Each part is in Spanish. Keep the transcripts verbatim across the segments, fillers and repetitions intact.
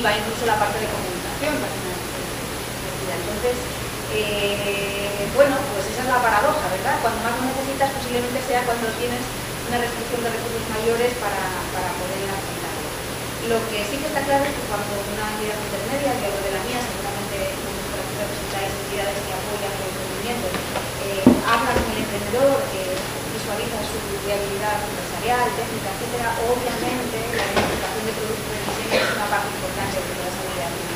va incluso la parte de comunicación también. Entonces, eh, bueno, pues esa es la paradoja, ¿verdad? Cuando más lo necesitas posiblemente sea cuando tienes una restricción de recursos mayores para, para poder afrontarlo. Lo que sí que está claro es que cuando una entidad intermedia, y hablo de la mía, seguramente por aquí representáis entidades que apoyan el emprendimiento, eh, habla con el emprendedor, que visualiza su viabilidad empresarial, técnica, etcétera, obviamente la identificación de productos de diseño es una parte importante de toda esa viabilidad.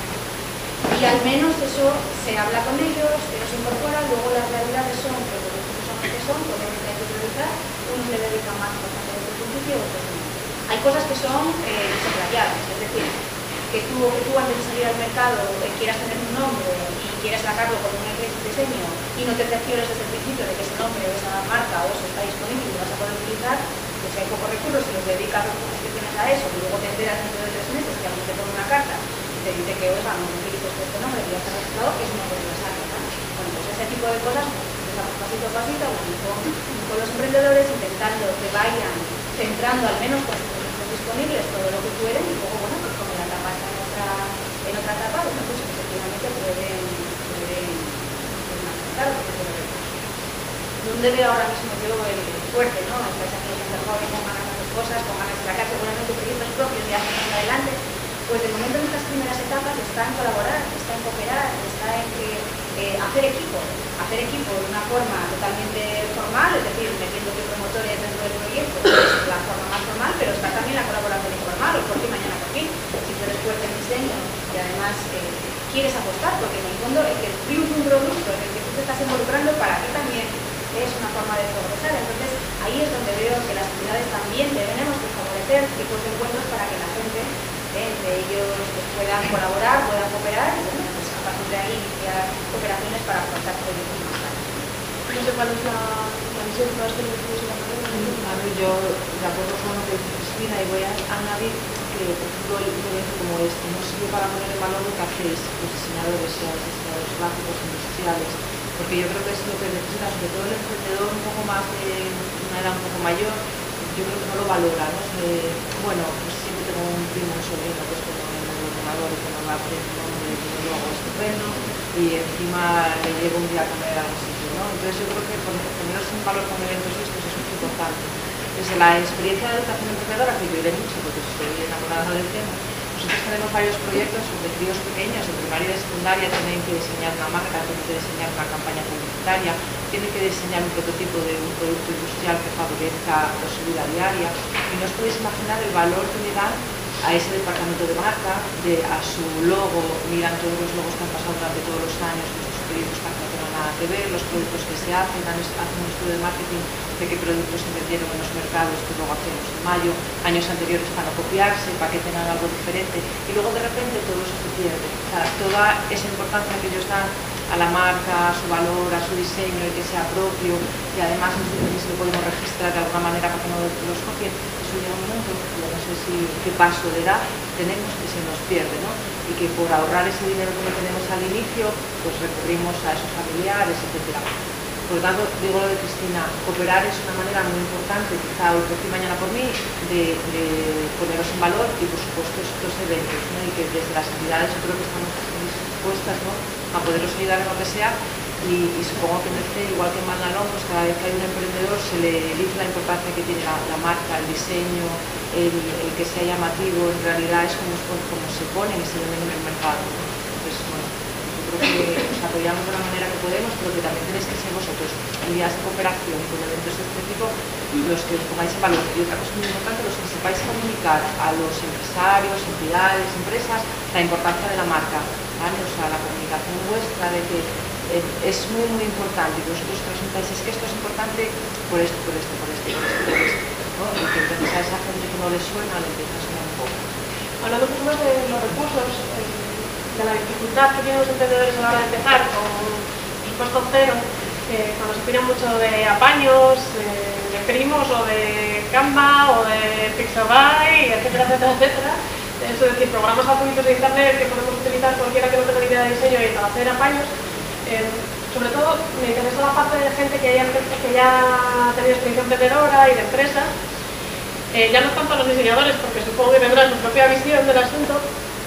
Y al menos eso se habla con ellos, ellos se incorporan, luego las realidades son que los productos son los que son, obviamente hay que priorizar, unos le dedican más importancia desde el principio, otros no. Hay cosas que son eh, desobrayadas, es decir, que tú, que tú antes de salir al mercado eh, quieras tener un nombre y quieras sacarlo con un diseño y no te cerciores desde el principio de que ese nombre o esa marca o eso está disponible y lo vas a poder utilizar, pues si hay pocos recursos y los dedicas los recursos que tienes a eso y luego te enteras dentro de tres meses que alguien te pone una carta y te dice que, oiga, no utilices este nombre y ya está registrado, es no poder la saca, ¿no? Bueno, pues ese tipo de cosas empezamos pasito a pasito bueno, con, con los emprendedores intentando que vayan centrando al menos con sus recursos disponibles todo lo que pueden y luego, bueno, pues como la etapa está en otra, en otra etapa, bueno, pues efectivamente pueden, pueden, pueden afrontar otro tipo de recursos. ¿Dónde veo ahora mismo yo el fuerte, ¿no? Estáis aquí en el joven con ganas de hacer cosas, con ganas de sacar seguramente proyectos propios y hacer más adelante? Pues de momento en estas primeras etapas está en colaborar, está en cooperar, está en que eh, hacer equipo, hacer equipo de una forma totalmente formal, es decir, metiendo que promotores dentro del proyecto, es la forma más formal, pero está también la colaboración informal, o por ti mañana por ti, si tú eres fuerte en diseño y además eh, quieres apostar, porque en el fondo el que triunfe un producto en el que tú te estás involucrando para ti también es una forma de progresar. Entonces ahí es donde veo que las entidades también tenemos que favorecer tipos de encuentros para que la gente entre ellos pues, puedan colaborar, puedan cooperar y bueno, pues a partir de ahí iniciar operaciones para afrontar proyectos más grandes. No sé cuál es la, la visión que vas a tener de la manera. A ver, yo de acuerdo con lo que dice Cristina y voy a añadir que por ejemplo el evento como este no sirve para poner en valor lo que hacéis los diseñadores, sean diseñadores gráficos, industriales, porque yo creo que es lo que necesita, sobre todo el emprendedor un poco más de una edad un poco mayor, yo creo que no lo valora, ¿no? Eh, bueno, pues siempre tengo un primo, un sobrino que es como en el ordenador y que no va a aprender un nombre y yo lo hago estupendo y encima le llevo un día a comer a algún sitio, ¿no? Entonces yo creo que poneros en valor con eventos estos es muy importante. Desde la experiencia de educación emprendedora, que yo iré mucho porque estoy enamorada del tema, nosotros tenemos varios proyectos sobre críos pequeños, de primaria y de secundaria, tienen que diseñar una marca, tienen que diseñar una campaña publicitaria, tienen que diseñar un prototipo de un producto industrial que favorezca su vida diaria. Y no os podéis imaginar el valor que le dan a ese departamento de marca, de, a su logo, miran todos los logos que han pasado durante todos los años, nuestros proyectos que no tienen nada que ver, los productos que se hacen, hacen un estudio de marketing de qué productos se vendieron en los mercados que luego hacemos en mayo, años anteriores para no copiarse, para que tengan algo diferente, y luego de repente todo eso se pierde. O sea, toda esa importancia que ellos dan a la marca, a su valor, a su diseño y que sea propio, y además nosotros si lo podemos registrar de alguna manera para que no los copien, eso llega un momento, yo no sé si qué paso de edad tenemos que se nos pierde, ¿no? Y que por ahorrar ese dinero que no tenemos al inicio, pues recurrimos a esos familiares, etcétera. Por lo tanto, digo lo de Cristina, cooperar es una manera muy importante, quizá hoy por ti, mañana por mí, de, de poneros en valor y por supuesto estos eventos, ¿no? Y que desde las entidades yo creo que estamos dispuestas, ¿no?, a poderos ayudar en lo que sea y, y supongo que en este, igual que en Magnalón, pues cada vez que hay un emprendedor se le dice la importancia que tiene la, la marca, el diseño, el, el que sea llamativo, en realidad es como, como se ponen y se venden en el mercado, ¿no? Entonces, bueno, yo creo que os apoyamos de la manera que podemos, pero que también tenéis que ser vosotros, unidades de cooperación con eventos de este tipo, los que os pongáis en valor. Y otra cosa muy importante, los que sepáis comunicar a los empresarios, entidades, empresas, la importancia de la marca, ¿vale? O sea, la comunicación vuestra de que eh, es muy, muy importante, y vosotros transmitáis, es que esto es importante por esto, por esto, por esto, por esto, por esto, ¿no? Y que entonces a esa gente que no le suena, le empieza a sonar un poco. Hablando un poco más de los recursos, eh, de la dificultad que tienen los emprendedores a la hora de empezar con presupuesto cero, eh, cuando se tiran mucho de apaños, eh, de primos o de Canva o de Pixabay, etcétera, etcétera, etcétera. Es decir, programas gratuitos de internet que podemos utilizar cualquiera que no tenga ni idea de diseño y para hacer apaños. Eh, sobre todo me interesa la parte de gente que ya, que ya ha tenido experiencia emprendedora y de empresa, eh, ya no tanto los diseñadores, porque supongo que tendrán su propia visión del asunto,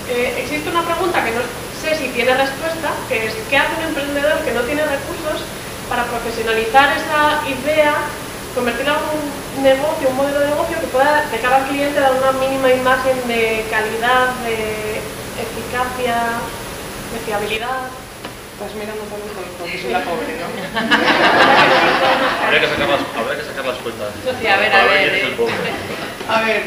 eh, existe una pregunta que no sé si tiene respuesta, que es ¿qué hace un emprendedor que no tiene recursos para profesionalizar esa idea, convertirla en un negocio, un modelo de negocio que pueda de cara al cliente dar una mínima imagen de calidad, de eficacia, de fiabilidad? Estás mirando también porque soy la pobre, ¿no? Habría que sacar las, habría que sacar las cuentas. Sí, a ver, a ver. quién es el pobre. A ver.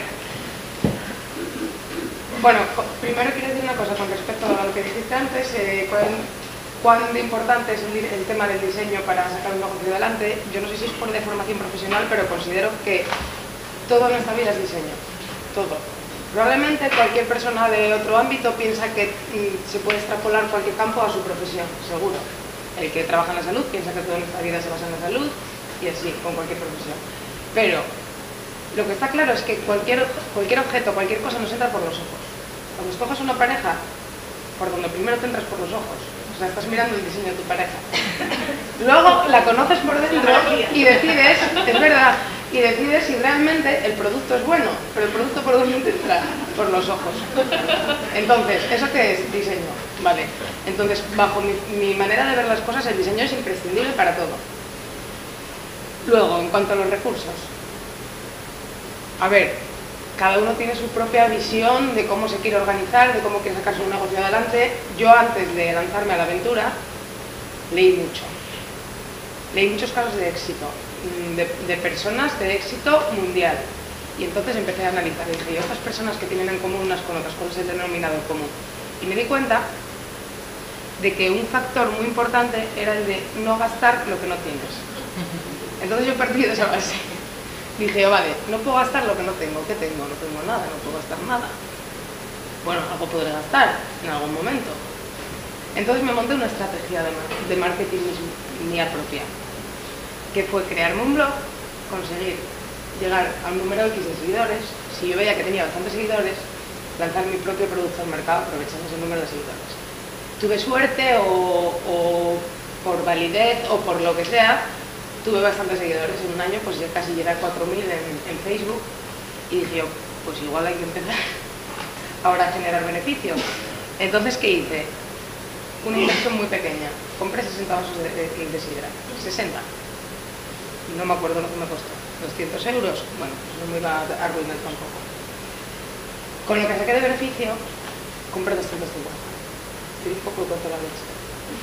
Bueno, primero quiero decir una cosa con respecto a lo que dijiste antes, eh, cuán, cuán importante es el, el tema del diseño para sacar un negocio adelante. Yo no sé si es por deformación profesional, pero considero que todo en esta vida es diseño. Todo. Probablemente cualquier persona de otro ámbito piensa que mm, se puede extrapolar cualquier campo a su profesión, seguro. El que trabaja en la salud piensa que toda nuestra vida se basa en la salud y así, con cualquier profesión. Pero lo que está claro es que cualquier, cualquier objeto, cualquier cosa nos entra por los ojos. Cuando escoges una pareja, por donde primero te entras por los ojos. O sea, estás mirando el diseño de tu pareja. Luego la conoces por dentro y decides, es verdad, y decides si realmente el producto es bueno, pero el producto por dónde te entra, por los ojos. Entonces, ¿eso qué es? Diseño. Vale. Entonces, bajo mi, mi manera de ver las cosas, el diseño es imprescindible para todo. Luego, en cuanto a los recursos. A ver, cada uno tiene su propia visión de cómo se quiere organizar, de cómo quiere sacar su negocio adelante. Yo, antes de lanzarme a la aventura, leí mucho. Leí muchos casos de éxito. De, de personas de éxito mundial, y entonces empecé a analizar entre otras personas que tienen en común unas con otras, cuál es el denominador común, y me di cuenta de que un factor muy importante era el de no gastar lo que no tienes. Entonces yo partí de esa base, dije, vale, no puedo gastar lo que no tengo. ¿Qué tengo? No tengo nada, no puedo gastar nada. Bueno, algo podré gastar en algún momento. Entonces me monté una estrategia de, de marketing mía propia, que fue crearme un blog, conseguir llegar a un número X de seguidores. Si yo veía que tenía bastantes seguidores, lanzar mi propio producto al mercado aprovechando ese número de seguidores. Tuve suerte o, o por validez o por lo que sea, tuve bastantes seguidores. En un año pues ya casi llegué a cuatro mil en, en Facebook, y dije yo, pues igual hay que empezar ahora a generar beneficio. Entonces, ¿qué hice? Una inversión muy pequeña. Compré sesenta vasos de, de, de sidra. sesenta. No me acuerdo lo que me costó, doscientos euros, bueno, pues no me iba a arruinar tampoco. Con lo que saqué de beneficio, compré doscientos cincuenta. Estoy un poco corto la leche.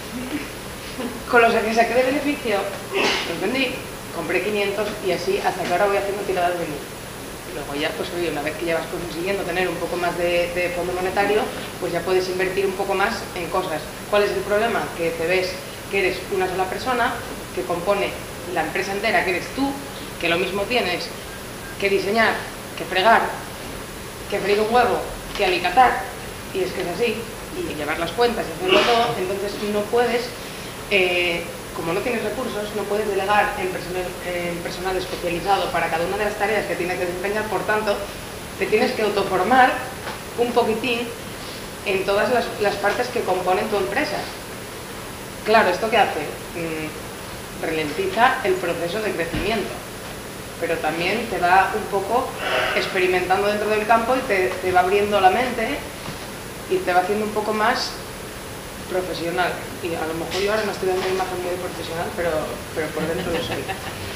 Con lo que saqué de beneficio, los vendí, compré quinientos, y así hasta que ahora voy haciendo tiradas de mil. Y luego ya, pues oye, una vez que ya vas consiguiendo tener un poco más de, de fondo monetario, pues ya puedes invertir un poco más en cosas. ¿Cuál es el problema? Que te ves que eres una sola persona, que compone la empresa entera, que eres tú, que lo mismo tienes que diseñar, que fregar, que freír un huevo, que alicatar, y es que es así, y llevar las cuentas y hacerlo todo. Entonces no puedes, eh, como no tienes recursos, no puedes delegar en personal, en personal especializado para cada una de las tareas que tienes que desempeñar. Por tanto, te tienes que autoformar un poquitín en todas las, las partes que componen tu empresa. Claro, ¿esto qué hace? Mm, ralentiza el proceso de crecimiento, pero también te va un poco experimentando dentro del campo y te, te va abriendo la mente y te va haciendo un poco más profesional. Y a lo mejor yo ahora no estoy dando imagen muy de profesional, pero, pero por dentro lo soy.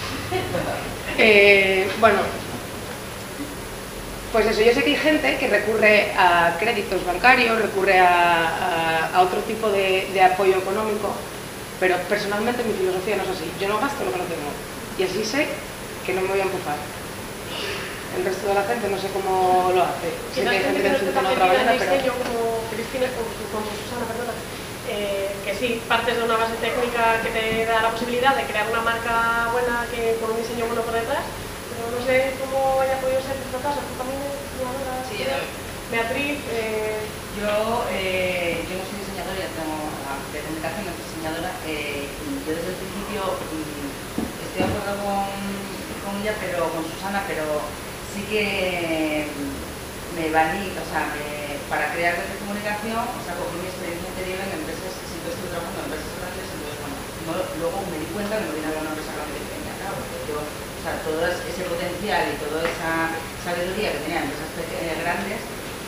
Eh, bueno, pues eso, yo sé que hay gente que recurre a créditos bancarios, recurre a, a, a otro tipo de, de apoyo económico, pero personalmente mi filosofía no es así. Yo no gasto lo que no tengo, y así sé que no me voy a empujar. El resto de la gente no sé cómo lo hace. Sé que hay gente que funciona de otra manera, pero... Yo como Cristina, como Susana, perdona, eh, que sí, partes de una base técnica que te da la posibilidad de crear una marca buena que con un diseño bueno por detrás, pero no sé cómo haya podido ser nuestro caso. ¿Tú también diseñadora? Sí, yo Beatriz, eh... yo, eh, yo no soy diseñadora, ya tengo la presentación, no soy diseñadora. Eh, yo desde el principio mm, estoy de acuerdo con, con ella, pero con Susana, pero sí que me valí, o sea, me, para crear redes de comunicación, o sea, cogí mi experiencia anterior en empresas, siempre estuve trabajando en empresas grandes, entonces, bueno, no, luego me di cuenta que no tenía una empresa grande y pequeña, claro, porque yo, o sea, todo ese potencial y toda esa sabiduría que tenía en empresas grandes,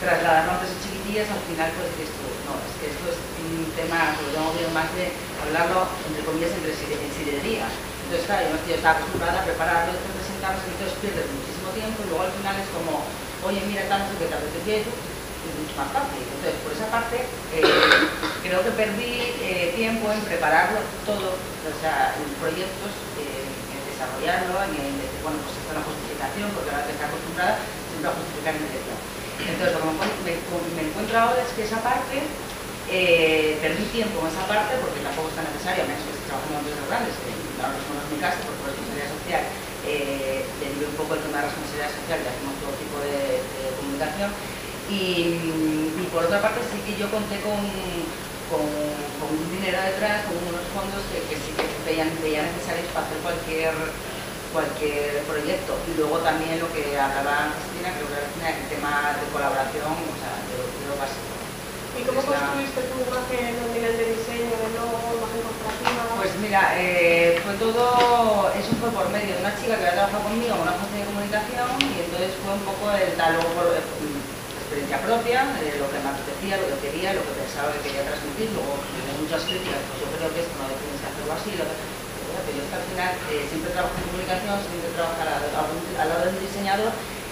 trasladarlo antes de chiquitillas, al final pues dices tú, no, es que esto es un tema que yo no más de hablarlo, entre comillas, entre en sidería. Entonces, claro, yo, yo estaba acostumbrada a prepararlo, después presentarlo, y entonces pierdes muchísimo tiempo, y luego al final es como, oye, mira, tanto que te apetecía y tú, es mucho más fácil. Entonces, por esa parte, eh, creo que perdí eh, tiempo en prepararlo todo, o sea, en proyectos, eh, en desarrollarlo, en decir, bueno, pues esta es la justificación, porque ahora que está acostumbrada siempre a justificar mi dirección. Entonces, lo que me, me encuentro ahora es que esa parte, eh, perdí tiempo en esa parte, porque tampoco es tan necesaria, a menos que esté trabajando en empresas grandes, que ahora no es mi caso, porque por responsabilidad social, eh, derivé un poco el tema de la responsabilidad social y hacemos todo tipo de, de comunicación. Y, y por otra parte sí que yo conté con, con, con un dinero detrás, con unos fondos que, que sí que veían, veían necesarios para hacer cualquier, cualquier proyecto. Y luego también lo que hablaba Cristina, creo que era el tema de colaboración, o sea, de lo, de lo básico. ¿Y cómo es construiste la... tu imagen a nivel de diseño, de logo, imagen corporativa? Pues mira, eh, fue todo, eso fue por medio de una chica que había trabajado conmigo en una agencia de comunicación, y entonces fue un poco el tal, luego por experiencia propia, eh, lo que me apetecía, lo que quería, lo que pensaba que quería transmitir. Luego tuve muchas críticas, pues yo creo que esto no tienes que hacerlo así, lo que, bueno, pero yo es que al final eh, siempre trabajo en comunicación, siempre trabajo al, al, al lado del diseñador,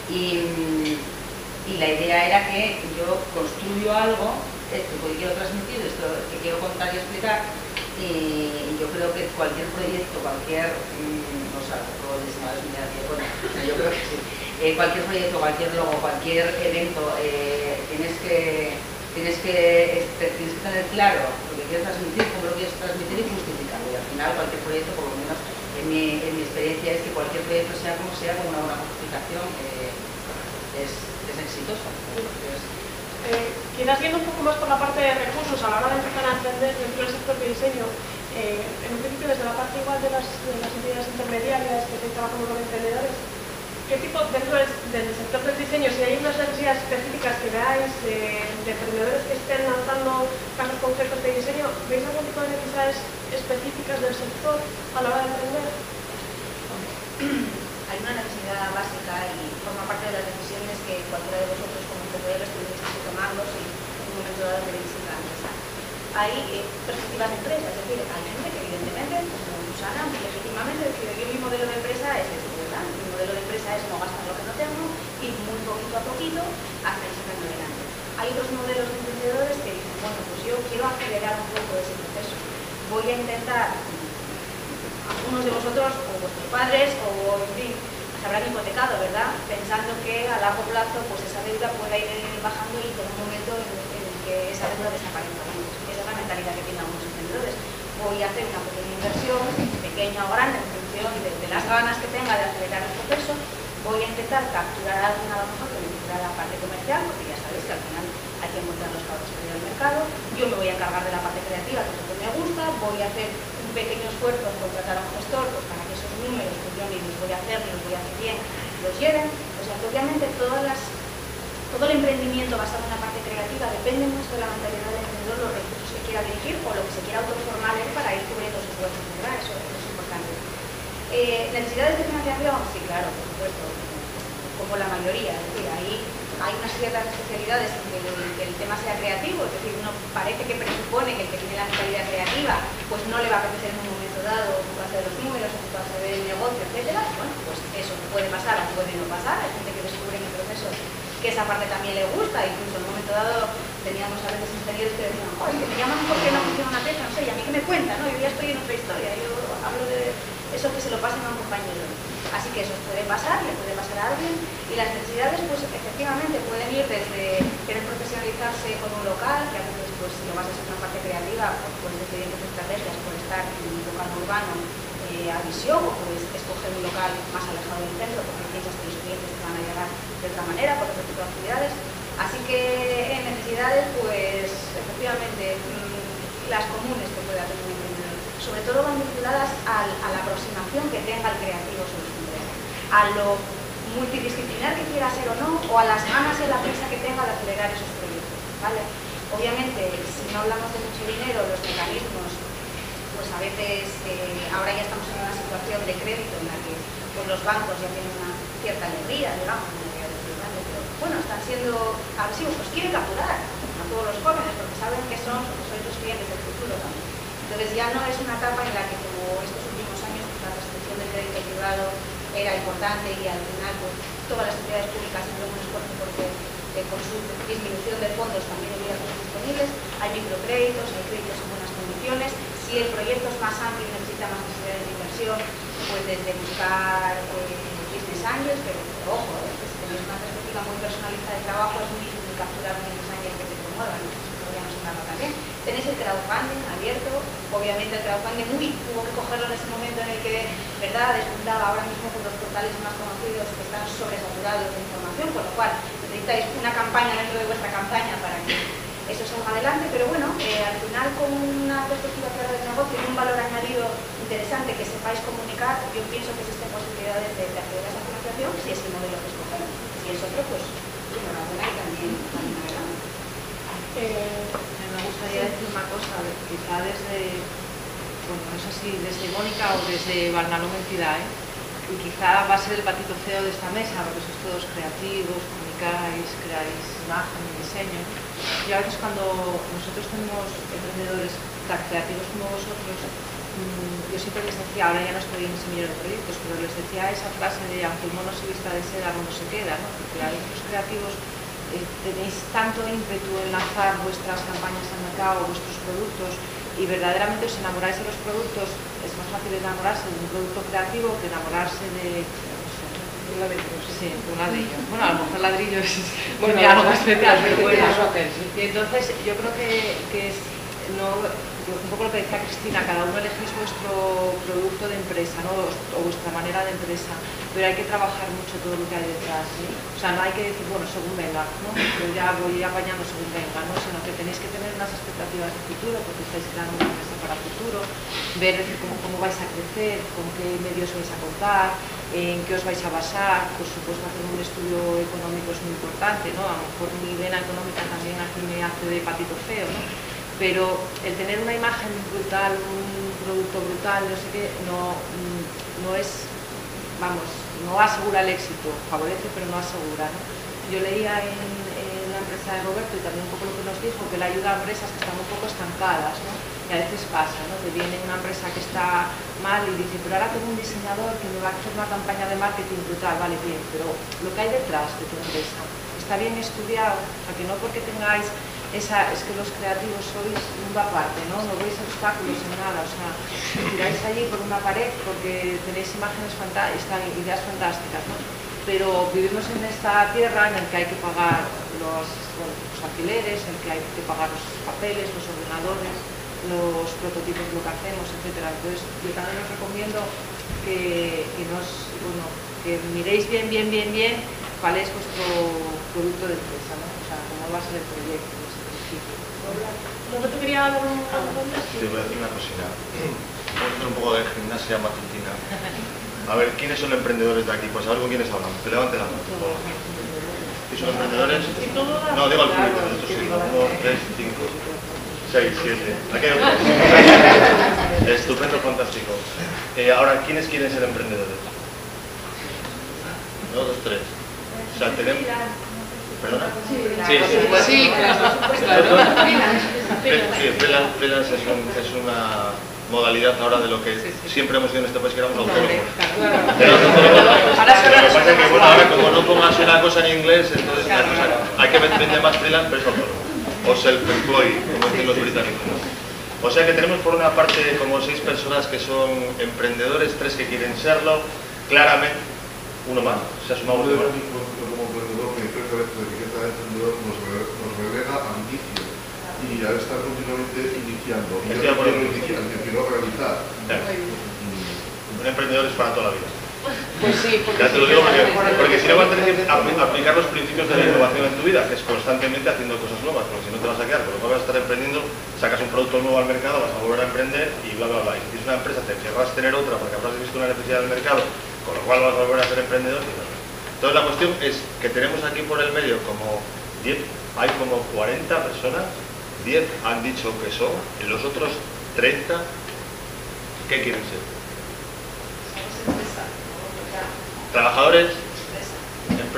y, y la idea era que yo construyo algo, esto que quiero transmitir, esto que quiero contar y explicar, y yo creo que cualquier proyecto, cualquier, mmm, no sé, todo el diseñador es muy negativo, bueno, yo creo que sí, eh, cualquier proyecto, cualquier logo, cualquier evento, eh, tienes que tienes que, este, tienes que tener claro lo que quieres transmitir, cómo lo quieres transmitir y justificarlo. Y al final cualquier proyecto, por lo menos en mi, en mi experiencia, es que cualquier proyecto, sea como sea, con una buena justificación, eh, es, es exitoso. Entonces, Eh, quizás yendo un poco más por la parte de recursos, a la hora de empezar a emprender dentro del sector de diseño, eh, en un principio desde la parte igual de las, de las entidades intermediarias que estáis trabajando con emprendedores, ¿qué tipo dentro del, del sector del diseño, si hay unas necesidades específicas que veáis de, de emprendedores que estén lanzando casos concretos de diseño, veis algún tipo de necesidades específicas del sector a la hora de emprender? Hay una necesidad básica y forma parte de las decisiones que cualquiera de vosotros como emprendedores tenéis que tomarlos y en un momento dado tenéis que ir a empezar. Hay eh, perspectivas de empresa, es decir, hay gente que evidentemente, como Susana, legítimamente decide que mi modelo de empresa es este, ¿verdad? Mi modelo de empresa es no gastar lo que no tengo y muy poquito a poquito hasta ir sacando adelante. Hay otros modelos de emprendedores que dicen, bueno, pues yo quiero acelerar un poco ese proceso. Voy a intentar, algunos de vosotros, o vuestros padres, o en fin, se habrán hipotecado, ¿verdad? Pensando que a largo plazo pues esa deuda pueda ir bajando y por un momento en, en el que esa deuda desaparezca. Esa es la mentalidad que tienen algunos emprendedores. Voy a hacer una pequeña inversión, pequeña o grande, en función de, de las ganas que tenga de acelerar el proceso. Voy a intentar capturar alguna a lo mejor que me incluya la parte comercial, porque ya sabéis que al final hay que encontrar los caballos que hay en el mercado. Yo me voy a encargar de la parte creativa, que es lo que me gusta. Voy a hacer un pequeño esfuerzo en contratar a un gestor pues, para que esos números que yo mismo voy a hacer, los voy a hacer bien, los lleven. O sea que obviamente todas las, todo el emprendimiento basado en la parte creativa depende mucho de la mentalidad del emprendedor, los recursos que quiera dirigir o lo que se quiera autoformar él para ir cubriendo sus huecos, ¿verdad? Eso, eso es importante. Eh, ¿Necesidades de financiación? Sí, claro, por supuesto, como la mayoría. Es decir, ahí hay unas ciertas especialidades en que el, que el tema sea creativo, es decir, uno parece que presupone que el que tiene la mentalidad creativa pues no le va a apetecer en un momento dado ocuparse de los números, ocuparse del negocio, etcétera. Bueno, pues eso puede pasar o puede no pasar. Hay gente que descubre en el proceso que esa parte también le gusta, incluso en un momento dado teníamos a veces ingenieros que decían, oh, es que me llaman porque no funciona una pieza, no sé, y a mí que me cuentan, ¿no? Yo ya estoy en otra historia, yo hablo de eso que se lo pasen a un compañero. Así que eso puede pasar, le puede pasar a alguien, y las necesidades pues efectivamente pueden ir desde querer profesionalizarse con un local, que a veces pues si lo vas a hacer una parte creativa, pues puedes decidir tus estrategias por estar en un local urbano eh, a visión, o puedes escoger un local más alejado del centro porque piensas que los clientes te van a llegar de otra manera, por otro tipo de actividades. Así que en necesidades pues efectivamente mmm, las comunes que puede haber un emprendedor, sobre todo van vinculadas al, a la aproximación que tenga el creativo sobre su empresa, a lo multidisciplinar que quiera ser o no, o a las ganas y a la prisa que tenga de acelerar esos proyectos, ¿vale? Obviamente, si no hablamos de mucho dinero, los mecanismos, pues a veces, eh, ahora ya estamos en una situación de crédito en la que pues, los bancos ya tienen una cierta alegría, digamos, no voy a decir grande, pero bueno, están siendo agresivos, pues quieren capturar a todos los jóvenes porque saben que son, porque sois los clientes del futuro también. Entonces ya no es una etapa en la que, como estos últimos años, pues, la restricción del crédito privado era importante y al final pues, todas las entidades públicas hicieron un esfuerzo porque eh, con su disminución de fondos también hubiera fondos disponibles. Hay microcréditos, hay créditos en buenas condiciones. Si el proyecto es más amplio y necesita más necesidades de inversión, pues desde buscar eh, business angels, pero, pero ojo, eh, que si tenéis una perspectiva muy personalista de trabajo es muy difícil capturar un business angel que te promueva, ¿no? Podríamos hablarlo también. Tenéis el crowdfunding abierto, obviamente el crowdfunding muy, hubo que cogerlo en ese momento en el que, verdad, despuntaba ahora mismo con los portales más conocidos que están sobresaturados de información, con lo cual necesitáis una campaña dentro de vuestra campaña para que eso salga adelante, pero bueno, eh, al final con una perspectiva clara del negocio y un valor añadido interesante que sepáis comunicar, yo pienso que existen posibilidades de, de acceder a esa financiación si es el modelo que escogemos. Si es otro, pues enhorabuena y también, también adelante. Eh, me gustaría decir una cosa, quizá desde, bueno, no sé si desde Mónica o desde Barnalón Entidad, ¿eh? Y quizá va a ser el patito feo de esta mesa, porque sois todos creativos, comunicáis, creáis imagen y diseño. Y a veces cuando nosotros tenemos emprendedores tan creativos como vosotros, mmm, yo siempre les decía, ahora ya no estoy en semillero de proyectos, pero les decía esa frase de aunque el mono se vista de seda, no se queda, ¿no? Porque a veces los creativos eh, tenéis tanto ímpetu en lanzar vuestras campañas al mercado, vuestros productos, y verdaderamente os enamoráis de los productos. Es más fácil enamorarse de un producto creativo que enamorarse de... Un ladrillo. Sí, de un ladrillo. Bueno, a lo mejor ladrillo es bueno, algo especial, pero bueno. Sí. Y entonces yo creo que, que es no, un poco lo que decía Cristina, cada uno elegís vuestro producto de empresa, ¿no? O vuestra manera de empresa, pero hay que trabajar mucho todo lo que hay detrás, ¿sí? O sea, no hay que decir, bueno, según venga, ¿no? Yo ya voy apañando según venga, ¿no? Sino que tenéis que tener unas expectativas de futuro, porque estáis creando una empresa para futuro, ver decir, cómo, cómo vais a crecer, con qué medios vais a contar, en qué os vais a basar. Por supuesto, hacer un estudio económico es muy importante, ¿no? A lo mejor mi vena económica también aquí me hace de patito feo, ¿no? Pero el tener una imagen brutal, un producto brutal, no sé qué, no, no es, vamos, no asegura el éxito, favorece pero no asegura, ¿no? Yo leía en, en la empresa de Roberto y también un poco lo que nos dijo, que le ayuda a empresas que están un poco estancadas, ¿no? Y a veces pasa, ¿no? Que viene una empresa que está mal y dice, pero ahora tengo un diseñador que me va a hacer una campaña de marketing brutal, vale, bien, pero lo que hay detrás de tu empresa está bien estudiado, o sea, que no porque tengáis esa, es que los creativos sois mundo aparte, ¿no? No veis obstáculos en nada, o sea, tiráis allí por una pared porque tenéis imágenes fantásticas, ideas fantásticas, ¿no? Pero vivimos en esta tierra en la que hay que pagar los, bueno, los alquileres, en que hay que pagar los papeles, los ordenadores, los prototipos de lo que hacemos, etcétera. Entonces, yo también os recomiendo que, que, nos, bueno, que miréis bien, bien, bien, bien cuál es vuestro producto de empresa, ¿no? O sea, cómo va a ser el proyecto. Roberto quería dar un... Te voy a decir una cosita. Vamos a hacer un poco de gimnasia matutina. A ver, ¿quiénes son emprendedores de aquí? Pues a ver con quiénes hablamos. Que levanten la mano, por favor. ¿Y son emprendedores? No, digo al público. Esto sí. Uno, tres, cinco, seis, siete. Aquí hay otros. Estupendo, fantástico. Eh, ahora, ¿quiénes quieren ser emprendedores? Uno, dos, tres. O sea, tenemos... ¿Perdona? Sí, sí, sí. Sí, claro. Sí, freelance, freelance es, un, es una modalidad ahora de lo que siempre hemos sido en este país, que éramos autónomos. Pero autónomos. Lo que pasa es que, bueno, ahora como no pongas una cosa en inglés, entonces la cosa, hay que vender más freelance, pero es autónomo. O self-employed, como dicen los británicos, ¿no? O sea que tenemos por una parte como seis personas que son emprendedores, tres que quieren serlo, claramente, uno más, se ha sumado uno más. A veces la etiqueta de emprendedor nos, nos relega a inicio y a estar continuamente iniciando y Estoy de acuerdo. el que no realizar. Claro. Un emprendedor es para toda la vida. Pues sí, porque, ya te lo digo porque, porque si no vas a tener que aplicar los principios de la innovación en tu vida, que es constantemente haciendo cosas nuevas, porque si no te vas a quedar, por lo cual vas a estar emprendiendo, sacas un producto nuevo al mercado, vas a volver a emprender y bla bla bla. Y si tienes una empresa te querrás tener otra porque habrás visto una necesidad del mercado, con lo cual vas a volver a ser emprendedor y no. Entonces la cuestión es que tenemos aquí por el medio como diez, hay como cuarenta personas, diez han dicho que son, y los otros treinta, ¿qué quieren ser? Trabajadores, empresarios.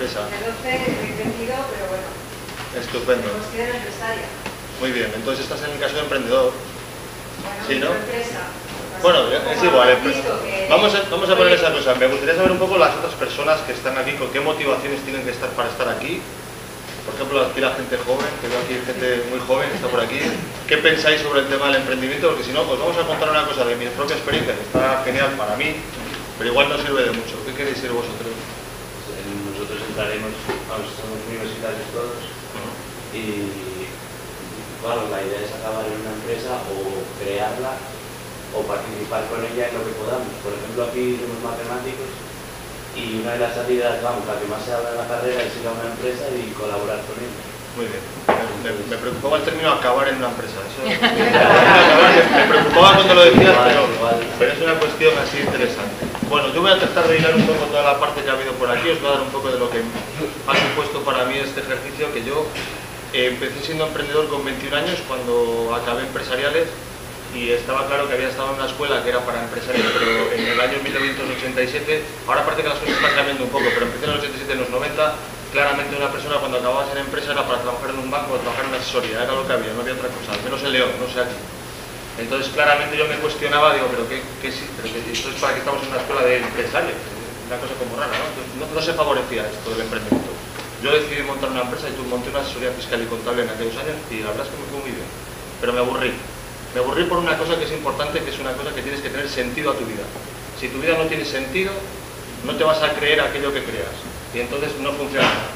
empresa. En el doce he crecido, pero bueno, Estupendo. me considero empresaria. Muy bien, entonces estás en el caso de emprendedor. Bueno, Sí, ¿no? empresa. Bueno, Así es como igual. has empresa. visto que- Vamos a, vamos a poner esa cosa. Me gustaría saber un poco las otras personas que están aquí, con qué motivaciones tienen que estar para estar aquí. Por ejemplo, aquí la gente joven, que veo aquí gente muy joven que está por aquí. ¿Qué pensáis sobre el tema del emprendimiento? Porque si no, os vamos a contar una cosa de mi propia experiencia, que está genial para mí, pero igual no sirve de mucho. ¿Qué queréis decir vosotros? Nosotros entraremos, vamos, somos universitarios todos, y claro, la idea es acabar en una empresa o crearla o participar con ella en lo que podamos. Por ejemplo, aquí somos matemáticos y una de las salidas, vamos, la que más se habla en la carrera es ir a una empresa y colaborar con ella. Muy bien. Me, me, me preocupaba el término acabar en una empresa. Eso, me preocupaba cuando lo decías, pero, pero es una cuestión así interesante. Bueno, yo voy a tratar de hilar un poco toda la parte que ha habido por aquí. Os voy a dar un poco de lo que ha supuesto para mí este ejercicio, que yo eh, empecé siendo emprendedor con veintiún años cuando acabé empresariales, y estaba claro que había estado en una escuela que era para empresarios, pero en el año mil novecientos ochenta y siete, ahora parece que las cosas están cambiando un poco, pero empecé en el ochenta y siete, en los noventa, claramente una persona cuando acababa de ser empresa era para trabajar en un banco o trabajar en una asesoría, era lo que había, no había otra cosa, al menos en León, no sé aquí. Entonces claramente yo me cuestionaba, digo, pero qué, qué sí, pero que esto es para que estamos en una escuela de empresarios, una cosa como rara, ¿no? Entonces, no, no se favorecía esto del emprendimiento. Yo decidí montar una empresa y monté una asesoría fiscal y contable en aquellos años, y la verdad es que me fue muy bien, pero me aburrí. Me aburrí por una cosa que es importante, que es una cosa que tienes que tener sentido a tu vida. Si tu vida no tiene sentido, no te vas a creer aquello que creas, y entonces no funciona nada.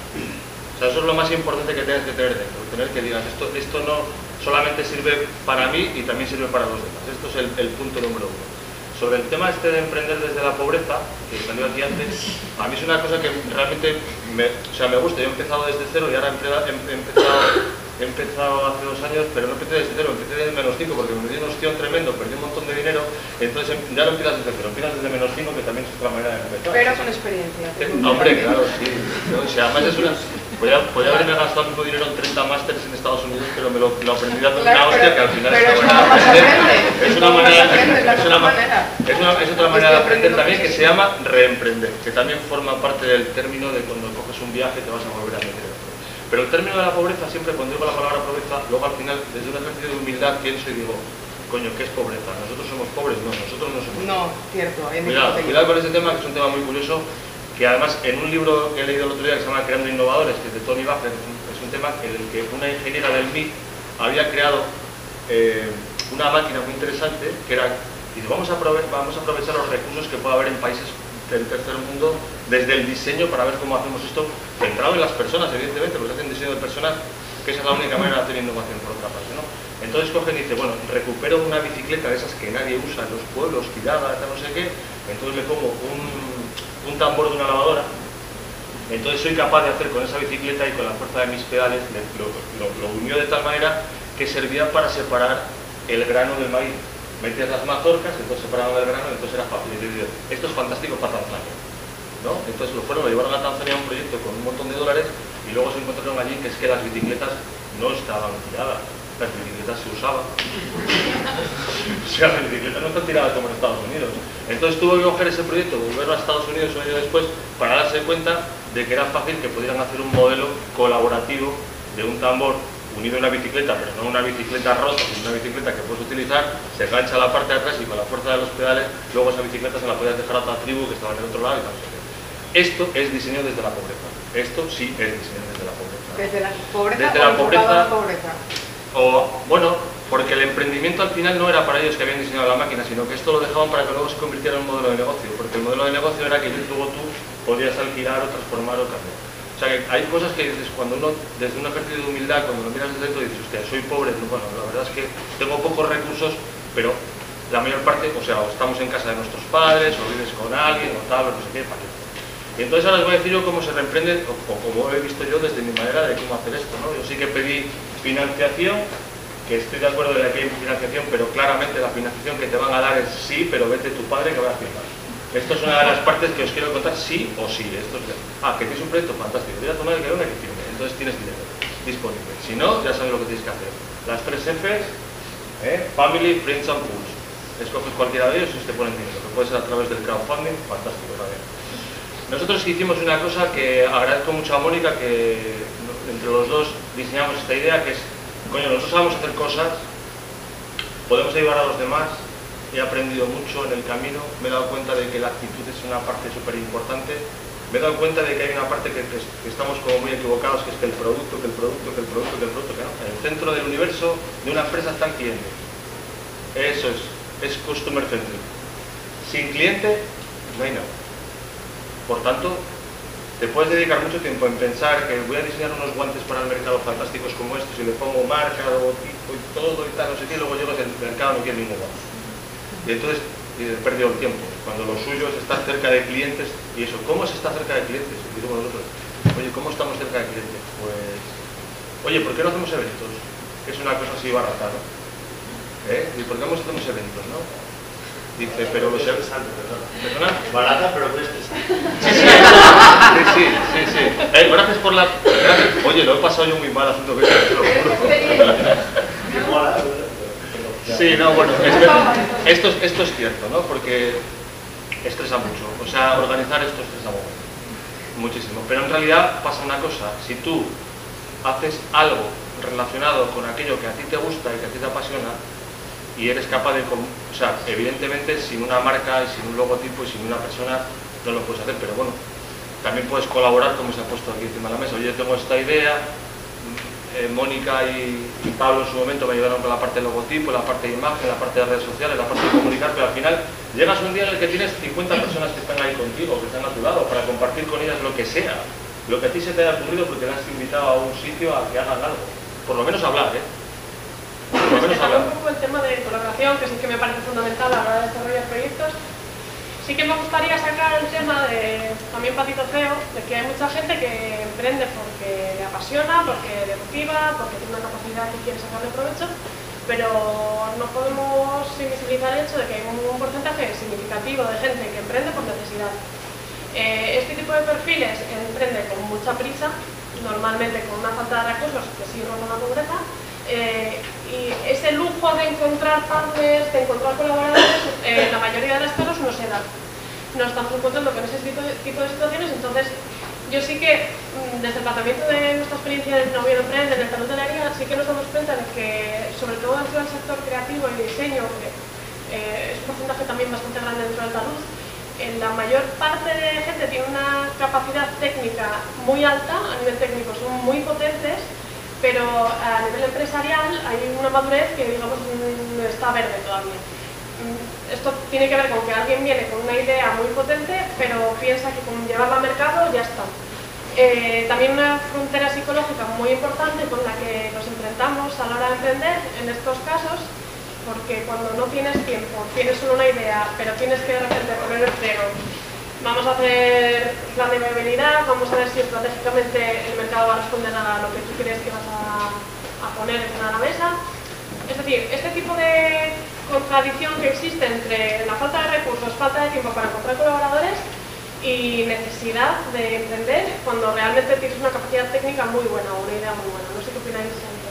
O sea, eso es lo más importante que tienes que tener dentro, tener que digas, esto, esto no solamente sirve para mí y también sirve para los demás. Esto es el, el punto número uno. Sobre el tema este de emprender desde la pobreza, que salió aquí antes, a mí es una cosa que realmente me, o sea, me gusta. Yo he empezado desde cero y ahora he empezado, he empezado hace dos años, pero no empecé desde cero, empecé desde menos cinco, porque me dio un ostión tremendo, perdí un montón de dinero, entonces ya no empiezas desde cero, empiezas desde menos cinco, que también es otra manera de empezar. Pero con experiencia. Eh, hombre, claro, sí. No, o sea, además es una... Podría, podría haberme gastado mucho dinero en treinta másteres en Estados Unidos, pero me lo, lo aprendí dando una hostia que al final pero es una manera de aprender. Es una manera, es una manera, es una, es otra manera de aprender también, que se llama reemprender, que también forma parte del término de cuando coges un viaje te vas a volver a meter en otro. Pero el término de la pobreza, siempre cuando digo la palabra pobreza, luego al final, desde un ejercicio de humildad, pienso y digo, coño, ¿qué es pobreza? ¿Nosotros somos pobres? No, nosotros no somos pobres. No, cierto. Cuidado, cuidado con ese tema, que es un tema muy curioso, que además en un libro que he leído el otro día que se llama Creando Innovadores, que es de Tony Buffett, es un, es un tema en el que una ingeniera del M I T había creado eh, una máquina muy interesante que era, y vamos a, vamos a aprovechar los recursos que puede haber en países del tercer mundo desde el diseño para ver cómo hacemos esto, centrado en las personas, evidentemente, porque hacen diseño de personas, que esa es la única manera de hacer innovación por otra parte, ¿no? Entonces cogen y dice, bueno, recupero una bicicleta de esas que nadie usa en los pueblos, tirada, no sé qué, entonces le pongo un, un tambor de una lavadora, entonces soy capaz de hacer con esa bicicleta y con la fuerza de mis pedales, lo, lo, lo unió de tal manera que servía para separar el grano del maíz. Metías las mazorcas, entonces separaban el grano, entonces era fácil. Y digo, esto es fantástico para Tanzania, ¿no? Entonces lo fueron, lo llevaron a Tanzania a un proyecto con un montón de dólares y luego se encontraron allí que es que las bicicletas no estaban tiradas, las bicicletas se usaban. O sea, las bicicletas no están tiradas como en Estados Unidos. Entonces tuvo que coger ese proyecto, volverlo a Estados Unidos un año después para darse cuenta de que era fácil que pudieran hacer un modelo colaborativo de un tambor unido a una bicicleta, pero no una bicicleta rota, sino una bicicleta que puedes utilizar, se engancha a la parte de atrás y con la fuerza de los pedales, luego esa bicicleta se la podías dejar a otra tribu que estaba en el otro lado y tal. Esto es diseño desde la pobreza. Esto sí es diseño desde la pobreza. ¿Desde la pobreza desde o la pobreza, la pobreza? O, bueno, porque el emprendimiento al final no era para ellos que habían diseñado la máquina, sino que esto lo dejaban para que luego se convirtiera en un modelo de negocio, porque el modelo de negocio era que luego tú podías alquilar o transformar o cambiar. O sea, que hay cosas que dices, cuando uno, desde un ejercicio de humildad, cuando lo miras desde dentro, dices, hostia, soy pobre, bueno, la verdad es que tengo pocos recursos, pero la mayor parte, o sea, o estamos en casa de nuestros padres, o vives con alguien, o tal, o no sé qué, para qué. Y entonces ahora les voy a decir yo cómo se reemprende, o, o como he visto yo desde mi manera de cómo hacer esto, ¿no? Yo sí que pedí financiación, que estoy de acuerdo de que hay financiación, pero claramente la financiación que te van a dar es sí, pero vete tu padre que va a firmar. Esto es una de las partes que os quiero contar, sí o sí. Esto es de... Ah, que tienes un proyecto fantástico, mira tu madre que una que firme, entonces tienes dinero disponible. Si no, ya sabes lo que tienes que hacer. Las tres Fs, ¿eh? Family, Friends and Fools. Escoges cualquiera de ellos y te ponen dinero, que puede ser a través del crowdfunding, fantástico también. nosotros hicimos una cosa que agradezco mucho a Mónica, que entre los dos diseñamos esta idea, que es, coño, nosotros sabemos hacer cosas, podemos ayudar a los demás, he aprendido mucho en el camino, me he dado cuenta de que la actitud es una parte súper importante, me he dado cuenta de que hay una parte que, que, que estamos como muy equivocados, que es que el producto, que el producto, que el producto, que el producto, que no. En el centro del universo de una empresa está el cliente. Eso es, es customer centric. Sin cliente, no hay nada. Por tanto, te puedes dedicar mucho tiempo en pensar que voy a diseñar unos guantes para el mercado fantásticos como estos y le pongo marca, logotipo y todo y tal, no sé qué, y luego llegas al mercado no quiere ningún guante. Y entonces he perdido el tiempo, cuando lo suyo es estar cerca de clientes. Y eso, ¿cómo se está cerca de clientes? Y decimos nosotros, oye, ¿cómo estamos cerca de clientes? Pues, oye, ¿por qué no hacemos eventos? Es una cosa así barata, ¿no? ¿Eh? ¿Y por qué no hacemos eventos, no? Dice, pero los eventos... ¿Perdona? Barata, pero no estresante. Sí, sí, sí, sí. Eh, gracias por la... Gracias. Oye, lo he pasado yo muy mal, asunto que te lo juro. Sí, no, bueno, es, esto, esto es cierto, ¿no? Porque estresa mucho. O sea, organizar esto estresa mucho. Muchísimo. Pero en realidad pasa una cosa. Si tú haces algo relacionado con aquello que a ti te gusta y que a ti te apasiona, y eres capaz de, o sea, evidentemente sin una marca y sin un logotipo y sin una persona no lo puedes hacer, pero bueno, también puedes colaborar, como se ha puesto aquí encima de la mesa. Oye, yo tengo esta idea, eh, Mónica y, y Pablo en su momento me ayudaron con la parte de logotipo, la parte de imagen, la parte de redes sociales, la parte de comunicar, pero al final llegas un día en el que tienes cincuenta personas que están ahí contigo, que están a tu lado, para compartir con ellas lo que sea, lo que a ti se te haya ocurrido porque le has invitado a un sitio a que hagan algo, por lo menos hablar, ¿eh? Destacando un poco el tema de colaboración, que sí que me parece fundamental a la hora de desarrollar proyectos, sí que me gustaría sacar el tema de, también Patito Feo, de que hay mucha gente que emprende porque le apasiona, porque le motiva, porque tiene una capacidad que quiere sacarle provecho, pero no podemos invisibilizar el hecho de que hay un, un porcentaje significativo de gente que emprende por necesidad. Eh, este tipo de perfiles emprende con mucha prisa, normalmente con una falta de recursos que sí ronda la pobreza. Eh, y ese lujo de encontrar partners, de encontrar colaboradores, eh, la mayoría de las casos no se da. Nos estamos encontrando con ese tipo de, tipo de situaciones, entonces yo sí que desde el planteamiento de nuestra experiencia en Novio Emprende, en el talón de la herida, sí que nos damos cuenta de que, sobre todo dentro del sector creativo y diseño, que eh, es un porcentaje también bastante grande dentro del talud, eh, la mayor parte de gente tiene una capacidad técnica muy alta, a nivel técnico son muy potentes, pero a nivel empresarial hay una madurez que, digamos, está verde todavía. Esto tiene que ver con que alguien viene con una idea muy potente, pero piensa que con llevarla al mercado ya está. Eh, también una frontera psicológica muy importante con la que nos enfrentamos a la hora de emprender en estos casos, porque cuando no tienes tiempo, tienes solo una idea, pero tienes que de repente poner el freno. Vamos a hacer plan de viabilidad, vamos a ver si estratégicamente el mercado va a responder a lo que tú crees que vas a, a poner encima de la mesa. Es decir, este tipo de contradicción que existe entre la falta de recursos, falta de tiempo para encontrar colaboradores y necesidad de emprender cuando realmente tienes una capacidad técnica muy buena o una idea muy buena. No sé qué opináis de esto.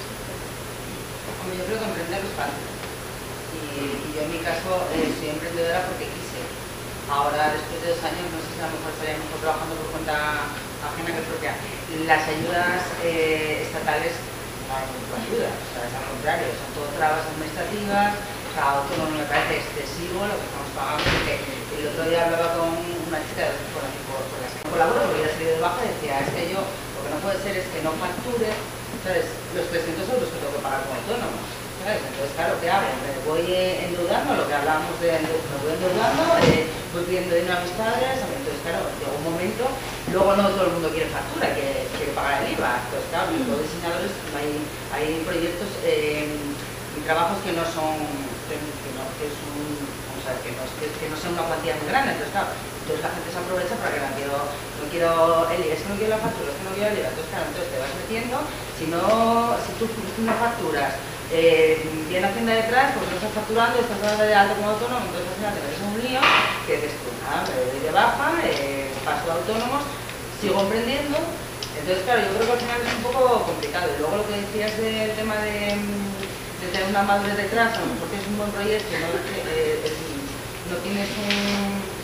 Yo creo que emprender es fácil. Y, y yo en mi caso eh, soy emprendedora porque quise. Ahora, después de dos años, no sé si a lo mejor estaría mejor trabajando por cuenta ajena que propia. Las ayudas eh, estatales no hay mucha ayuda, o sea, es al contrario, son todo trabas administrativas, o sea, autónomo me parece excesivo lo que estamos pagando, porque el otro día hablaba con una chica con la que, con la que colaboro, porque había salido de baja y decía, es que yo, lo que no puede ser es que no facture, ¿sabes?, los trescientos euros que tengo que pagar como autónomo. ¿Sabes? Entonces, claro, ¿qué hago? Me voy eh, endeudando, lo que hablábamos de me voy endeudando, eh, voy pidiendo dinero a mis padres, entonces, claro, llega un momento, luego no todo el mundo quiere factura, quiere, quiere pagar el I V A, entonces, claro, los diseñadores, hay, hay proyectos eh, y trabajos que no son, que, que no, que es un, o sea, que no, que, que no son una cuantía muy grande, entonces, claro, entonces la gente se aprovecha para que no quiero, no quiero el I V A, es que no quiero la factura, es que no quiero el I V A, entonces, claro, entonces te vas metiendo, si no, si tú no facturas, Eh, viene Hacienda detrás, porque no estás facturando, estás dando de alto como autónomo, entonces al final te metes en un lío que dices tú, nada, me doy de baja, eh, paso a autónomos, sigo emprendiendo, entonces claro, yo creo que al final es un poco complicado. Y luego lo que decías del tema de, de tener una madurez detrás, a lo mejor tienes un buen proyecto, no, eh, no tienes un, no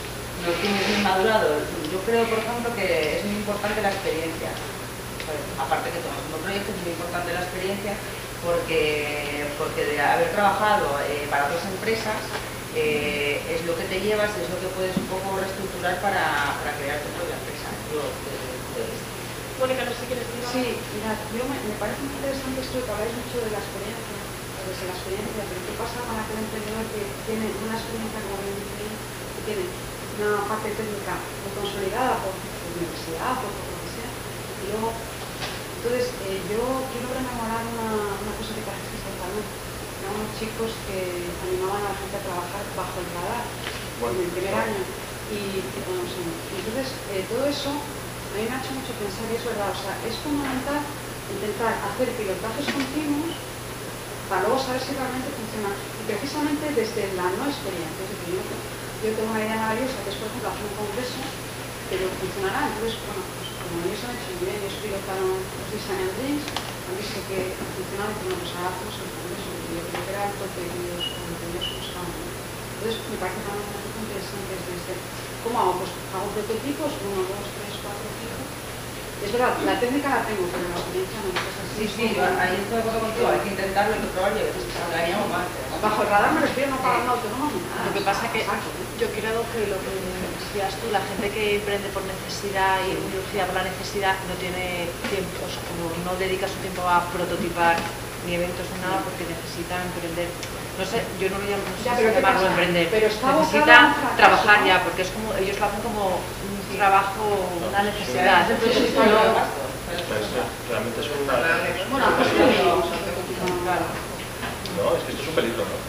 no tienes bien madurado. Yo creo, por ejemplo, que es muy importante la experiencia. Aparte que tomas un proyecto, es muy importante la experiencia porque, porque de haber trabajado eh, para otras empresas eh, es lo que te llevas, es lo que puedes un poco reestructurar para, para crear tu propia empresa. Yo, de, de Mónica, no sé si quieres decir algo. Sí, mira, yo me, me parece muy interesante esto de que habláis mucho de la experiencia, desde la experiencia, pero ¿qué pasa con aquel emprendedor que tiene una experiencia, como bien dice, que tiene una parte técnica muy consolidada por, por universidad, por, por lo que sea, y luego, entonces, eh, yo quiero rememorar una, una cosa que trajiste esta vez, eran unos chicos que animaban a la gente a trabajar bajo el radar, bueno, en el primer año, y, y, bueno, sí, entonces, eh, todo eso a mí me ha hecho mucho pensar, y es verdad, o sea, es fundamental intentar hacer pilotajes continuos para luego saber si realmente funciona. Y precisamente desde la no experiencia, es decir, yo, yo tengo una idea maravillosa que es, por ejemplo, hacer un congreso, pero funcionará. Entonces, bueno, pues como ellos han hecho muy bien, ellos pilotaron los Design and Drinks, han visto que ha funcionado y bueno, pues ahora hacemos el congreso, y yo creo que era el toque que ellos, que ellos buscaban. Entonces, me parece también un poco interesante desde ¿cómo hago? Pues hago prototipos, uno, dos, tres, cuatro, cinco. Es verdad, la técnica la tengo, pero la experiencia no. Sí, sí, ahí estoy de acuerdo contigo, hay que intentarlo, hay que probarlo y a veces se engañamos más. Bajo el radar me refiero no para un autónomo ni nada. Lo que pasa que yo creo que lo que decías tú, la gente que emprende por necesidad y urgida por la necesidad no tiene tiempo, o sea, como no dedica su tiempo a prototipar ni eventos ni nada porque necesita emprender. No sé, yo no lo llamo, no sé ya, si llamarlo emprender. Pero necesita fracaso, trabajar ¿no? ya, porque es como, ellos lo hacen como un trabajo, una necesidad. Entonces, no, realmente es una... Bueno, pues claro. No, es que esto es un peligro, ¿no?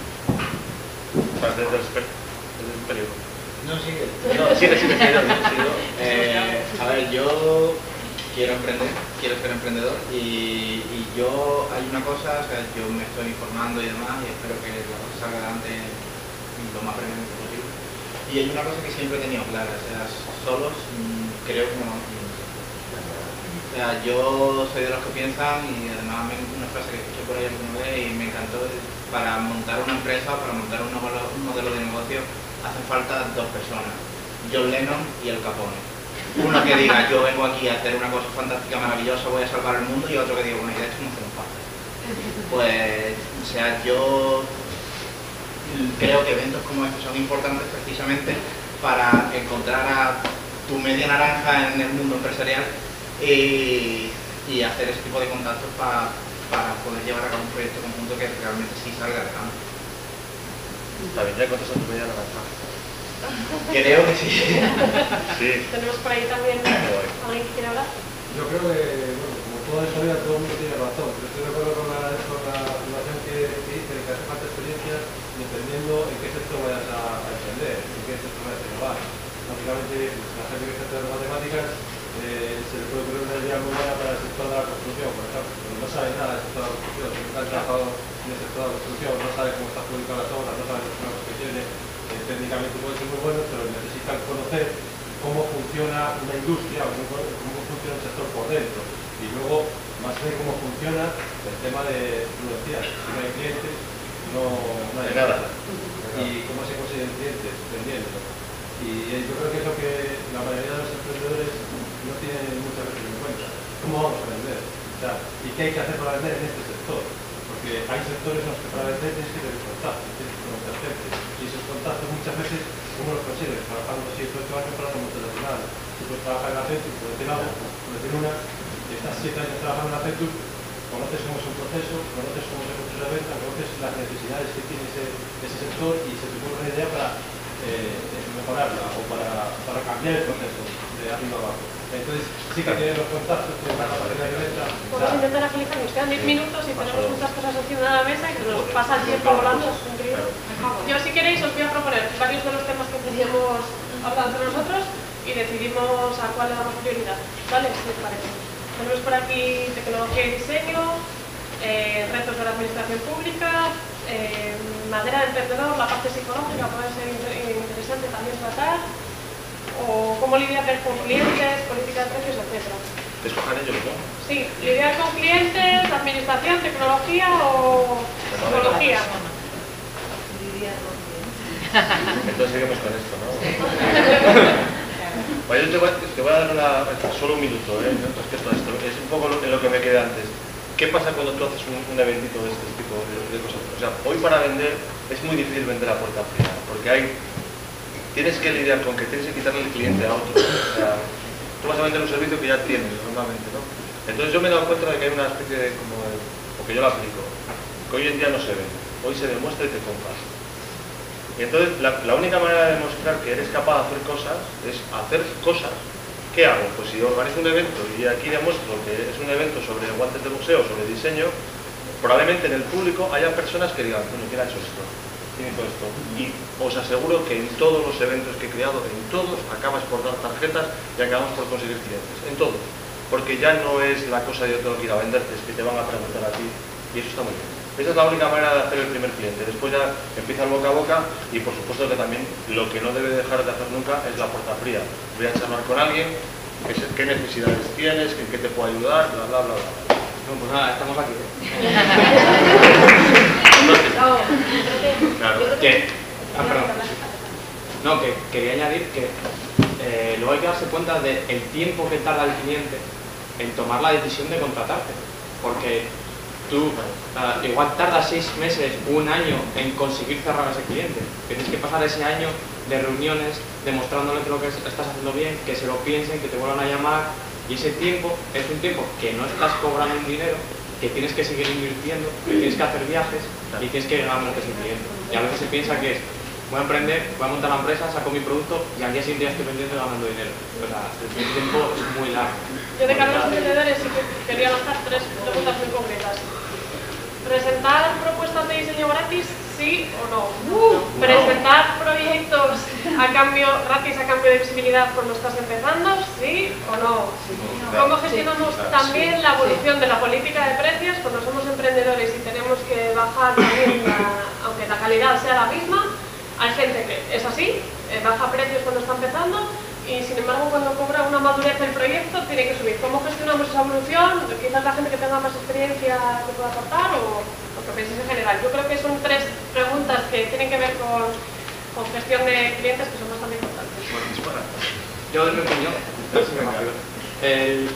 O sea, desde el experto, es un peligro. No, sigue. No, sigue, sigue, sigue. sigue. Eh, a ver, yo quiero emprender, quiero ser emprendedor y, y yo, hay una cosa, o sea, yo me estoy informando y demás y espero que la cosa salga adelante lo más brevemente posible. Y hay una cosa que siempre he tenido clara, o sea, solos mmm, creo que no. O sea, yo soy de los que piensan y además me, una frase que escuché por ahí alguna vez y me encantó, para montar una empresa, para montar un, un modelo de negocio hacen falta dos personas, John Lennon y El Capone. Uno que diga, yo vengo aquí a hacer una cosa fantástica, maravillosa, voy a salvar el mundo, y otro que diga, bueno, y de hecho no hacemos falta. Pues, o sea, yo creo que eventos como estos son importantes precisamente para encontrar a tu media naranja en el mundo empresarial y, y hacer ese tipo de contactos para, para poder llevar a cabo un proyecto conjunto que realmente sí salga adelante. Está bien, ya contestas tu media naranja. Creo que sí. Sí. Tenemos por ahí también alguien que quiere hablar. Yo creo que, bueno, como toda la historia, todo el mundo tiene razón. Yo estoy de acuerdo con la, con la afirmación que, que dice que hace falta experiencia dependiendo en qué sector vayas a, a emprender, en qué sector vayas a innovar. Lógicamente, pues, la gente que está estudiando matemáticas eh, se le puede ocurrir una idea muy buena para el sector de la construcción, por ejemplo, pero no sabe nada del sector de la construcción, si nunca ha trabajado en el sector de la construcción, no sabe cómo está publicada las obras, no sabe los problemas que tiene. Eh, técnicamente puede ser muy bueno, pero necesitan conocer cómo funciona una industria o cómo, cómo funciona un sector por dentro. Y luego, más bien cómo funciona el tema de, tú decías, si no hay clientes, no, no hay nada. Y cómo se consiguen clientes, vendiendo. Y eh, yo creo que es lo que la mayoría de los emprendedores no tienen muchas veces en cuenta. ¿Cómo vamos a vender? O sea, ¿y qué hay que hacer para vender en este sector? Porque hay sectores en los que para vender tienes que tener contactos, tienes que conocer gente. Y esos contactos muchas veces, ¿cómo los consigues? Trabajando siete ocho años para la multinacional. Tú puedes trabajar en Accenture, por decir algo, por decir una, y estás siete años trabajando en Accenture, conoces cómo es un proceso, conoces cómo es el proceso de venta, conoces las necesidades que tiene ese, ese sector y se te ocurre una idea para eh, mejorarla o para, para cambiar el proceso de arriba abajo. Entonces, sí que tienes los contactos, tienes la capacidad de venta. Vamos a intentar agilizar, nos quedan diez minutos y tenemos muchas cosas encima de la mesa y que nos pasa el tiempo volando. Yo, si queréis, os voy a proponer varios de los temas que teníamos hablado entre nosotros y decidimos a cuál le damos prioridad. ¿Vale? Si os parece. Tenemos por aquí tecnología y diseño, eh, retos de la administración pública, eh, madera de emprendedor, la parte psicológica puede ser interesante también tratar, o cómo lidiar con clientes, política de precios, etcétera. Escojan ellos, ¿no? Sí, lidiar con clientes, administración, tecnología o psicología. Lidiar con clientes. Entonces seguimos con esto, ¿no? Bueno, yo te voy, te voy a dar una, solo un minuto, ¿eh? Respecto a esto. Es un poco lo, en lo que me queda antes. ¿Qué pasa cuando tú haces un, un eventito de este tipo de, de cosas? O sea, hoy para vender es muy difícil vender a puerta fría, porque hay, tienes que lidiar con que tienes que quitarle el cliente a otro. O sea, tú vas a vender un servicio que ya tienes normalmente, ¿no? Entonces yo me he dado cuenta de que hay una especie de, como de, porque yo lo aplico, que hoy en día no se vende, hoy se demuestra y te compras. Y entonces la, la única manera de demostrar que eres capaz de hacer cosas es hacer cosas. ¿Qué hago? Pues si organizo un evento y aquí demuestro que es un evento sobre guantes de boxeo, sobre diseño, probablemente en el público haya personas que digan, bueno, ¿quién ha hecho esto? ¿Quién hizo esto? Y os aseguro que en todos los eventos que he creado, en todos, acabas por dar tarjetas y acabamos por conseguir clientes. En todos. Porque ya no es la cosa de yo tengo que ir a venderte, es que te van a preguntar a ti. Y eso está muy bien. Esa es la única manera de hacer el primer cliente. Después ya empieza el boca a boca y por supuesto que también lo que no debe dejar de hacer nunca es la puerta fría. Voy a charlar con alguien, qué, qué necesidades tienes, en qué te puedo ayudar, bla, bla, bla, bla. No, pues nada, estamos aquí. Claro. Que, ah, perdón. No, que quería añadir que eh, luego hay que darse cuenta del tiempo que tarda el cliente en tomar la decisión de contratarte. Porque tú uh, igual tardas seis meses, un año en conseguir cerrar a ese cliente. Tienes que pasar ese año de reuniones demostrándole que lo que estás haciendo bien, que se lo piensen, que te vuelvan a llamar. Y ese tiempo es un tiempo que no estás cobrando en dinero, que tienes que seguir invirtiendo, que tienes que hacer viajes y tienes que ganarte ese cliente. Y a veces se piensa que es, voy a emprender, voy a montar la empresa, saco mi producto y al día siguiente ya estoy vendiendo y ganando dinero. O sea, el tiempo es muy largo. Yo de cara a los emprendedores sí que quería lanzar tres preguntas muy concretas. ¿Presentar propuestas de diseño gratis, sí o no? Uh, ¿Presentar proyectos a cambio, gratis a cambio de visibilidad cuando estás empezando, sí o no? ¿Cómo gestionamos también la evolución de la política de precios cuando somos emprendedores y tenemos que bajar también, la, aunque la calidad sea la misma? Hay gente que es así, baja precios cuando está empezando y sin embargo cuando cobra una madurez el proyecto tiene que subir. ¿Cómo gestionamos esa evolución? Quizás la gente que tenga más experiencia que pueda aportar o lo que penséis en general. Yo creo que son tres preguntas que tienen que ver con, con gestión de clientes que son bastante importantes. Yo doy mi opinión, el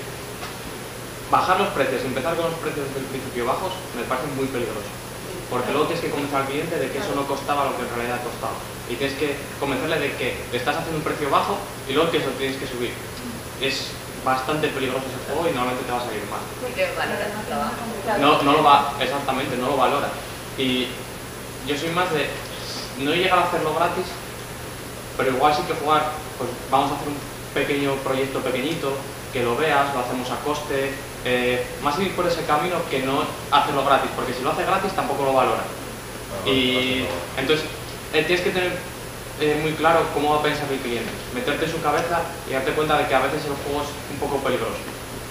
bajar los precios, empezar con los precios desde el principio bajos me parece muy peligroso. Porque luego tienes que convencer al cliente de que eso no costaba lo que en realidad costaba. Y tienes que convencerle de que le estás haciendo un precio bajo y luego que eso tienes que subir. Es bastante peligroso ese juego y normalmente te va a salir mal. Porque valora tu trabajo. No, no lo va, exactamente, no lo valora. Y yo soy más de no llegar a hacerlo gratis, pero igual sí que jugar, pues vamos a hacer un pequeño proyecto pequeñito, que lo veas, lo hacemos a coste. Eh, más ir por ese camino que no hacerlo gratis, porque si lo hace gratis tampoco lo valora. No, y no, entonces eh, tienes que tener eh, muy claro cómo va a pensar el cliente, meterte en su cabeza y darte cuenta de que a veces el juego es un poco peligroso.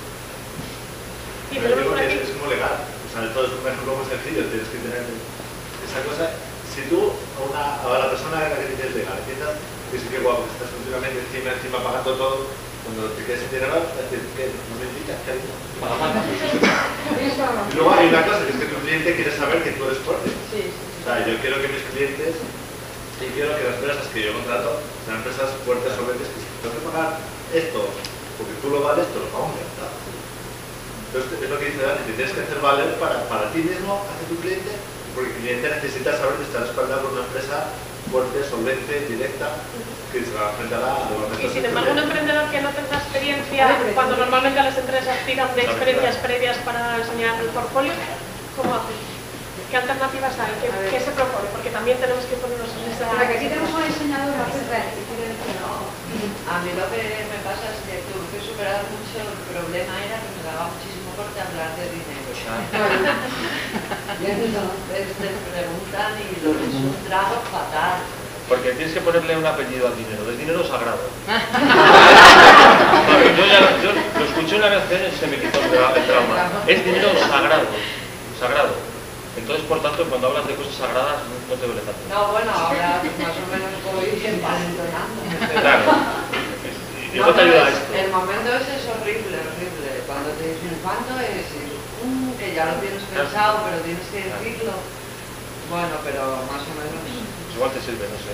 Y yo creo que es, es como legal, o sea, todo es un ejemplo muy sencillo, tienes que tener esa cosa. Si tú a, una, a la persona a la que tienes legal, entiendas que sí que guapo, estás continuamente encima, encima pagando todo. Cuando te quedes sin dinero, decir que no me indicas, cariño. Y luego hay una cosa, que es que tu cliente quiere saber que tú eres fuerte. Sí, sí. O sea, yo quiero que mis clientes, y quiero que las empresas que yo contrato sean empresas fuertes, solventes, que si tengo que pagar esto, porque tú lo vales, te lo pago en libertad. Entonces, es lo que dice Dani, que tienes que hacer valer para, para ti mismo, hacia tu cliente, porque el cliente necesita saber que está respaldado por una empresa fuerte, solvente, directa, que se va a enfrentar a... Y sin embargo, un emprendedor que no tenga experiencia, cuando normalmente las empresas tiran de experiencias previas para enseñar el portfolio, ¿cómo hace? ¿Qué alternativas hay? ¿Qué, ¿qué se propone? Porque también tenemos que ponernos en esa... Pero que aquí tenemos una diseñadora que quiere decir no. A mí lo que me pasa es que tuve que superar mucho, el problema era que me daba muchísimo corte hablar de dinero. Y entonces te preguntan y lo es un trago fatal. Porque tienes que ponerle un apellido al dinero, el dinero sagrado. Vale, yo, ya, yo lo escuché una vez y se me quitó el trauma. Es dinero sagrado, sagrado. Entonces, por tanto, cuando hablas de cosas sagradas, no, no te duele tanto. No, bueno, ahora más o menos voy envalentonando. Claro. ¿Y cómo te ayuda esto? El momento ese es horrible, horrible. Cuando te dicen cuándo es, um, que ya lo tienes pensado, pero tienes que decirlo. Bueno, pero más o menos... O igual te sirve, no sé.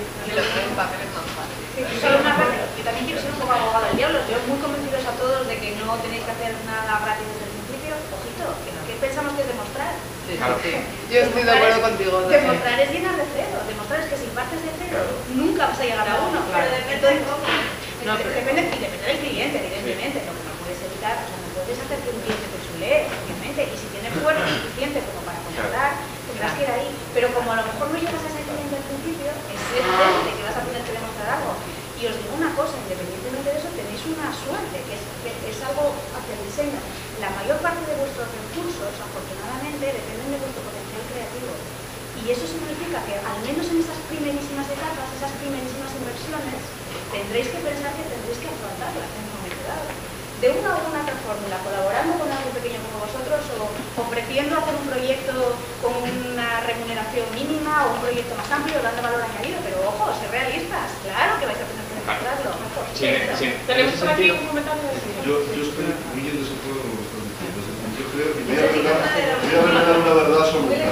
Solo una cosa, yo también quiero ser un poco abogado del diablo. Yo muy convencidos a todos de que no tenéis que hacer nada gratis desde el principio. Ojito, que no, que pensamos que es demostrar. Sí, Claro. sí. Yo estoy de acuerdo contigo. Demostrar es llenar de cero. Demostrar es que si partes de cero, Claro. nunca vas a llegar a uno. Claro. Pero depende de cómo. No, pero- Depende, y depende del cliente, evidentemente. Lo que no puedes evitar, o sea, no puedes hacer que un cliente te chulee, obviamente. Y si tienes fuerza suficiente como para contratar, tendrás que ir ahí. Pero como a lo mejor no llegas a ese cliente al principio, es evidente que vas a tener que demostrar algo. Y os digo una cosa, independientemente de eso, tenéis una suerte, que es, que es algo hacia el diseño. La mayor parte de vuestros recursos, afortunadamente, dependen de vuestro potencial creativo. Y eso significa que, al menos en esas primerísimas etapas, esas primerísimas inversiones, tendréis que pensar que tendréis que afrontarlas en un momento dado. De una u otra fórmula, colaborando con alguien pequeño como vosotros o ofreciendo hacer un proyecto con una remuneración mínima o un proyecto más amplio dando valor añadido, pero ojo, ser realistas, claro que vais a tener que demostrarlo. Sí, sí. Tenemos En ese por aquí sentido, un comentario de Yo, yo estoy muy en desacuerdo con lo que están diciendo. Es decir, yo creo que voy a revelar, voy a revelar una verdad absoluta.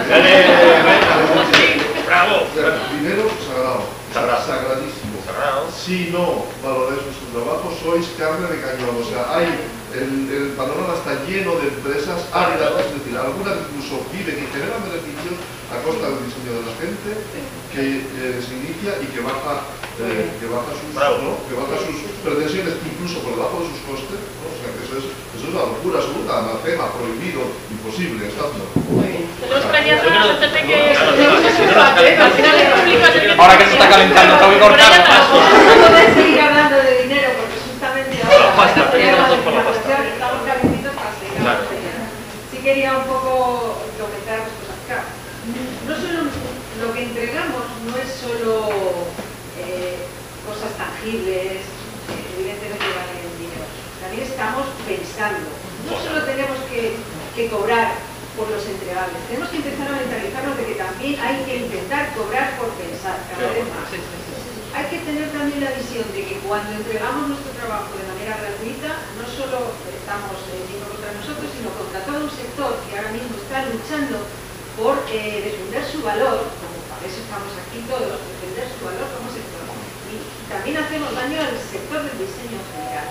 ¡Bravo! El dinero sagrado, Sagrado. sagradísimo. Sagrado. Si no valoráis vuestro trabajo, sois carne de cañón. O sea, hay, el, el panorama está lleno de empresas áridas, es decir, algunas incluso viven y generan beneficios a costa del diseño de la gente, que eh, se inicia y que baja, eh, que baja sus, ¿no? que baja sus pretensiones incluso por debajo de sus costes, ¿no? O sea, que eso es, eso es una locura absoluta, anatema, prohibido, imposible, estando. Tenemos por aquí a toda la gente que... Al final el público es el que... ahora que se está calentando, tengo que cortar. No poder seguir hablando de dinero porque justamente ahora pasta, estamos tiene razón por la pasta. estamos calentitos para seguir Claro. hablando de dinero. Sí quería un poco comentar dos cosas. Claro, no solo lo que entregamos no es solo eh, cosas tangibles, eh, evidentemente valen dinero. También estamos pensando. No solo tenemos que, que cobrar por los entregables, tenemos que empezar a mentalizarnos de que también hay que intentar cobrar por pensar cada vez más. Hay que tener también la visión de que cuando entregamos nuestro trabajo de manera gratuita, no solo estamos yendo contra nosotros, sino contra todo un sector que ahora mismo está luchando por eh, defender su valor, como para eso estamos aquí todos, defender su valor como sector. Y también hacemos daño al sector del diseño en general.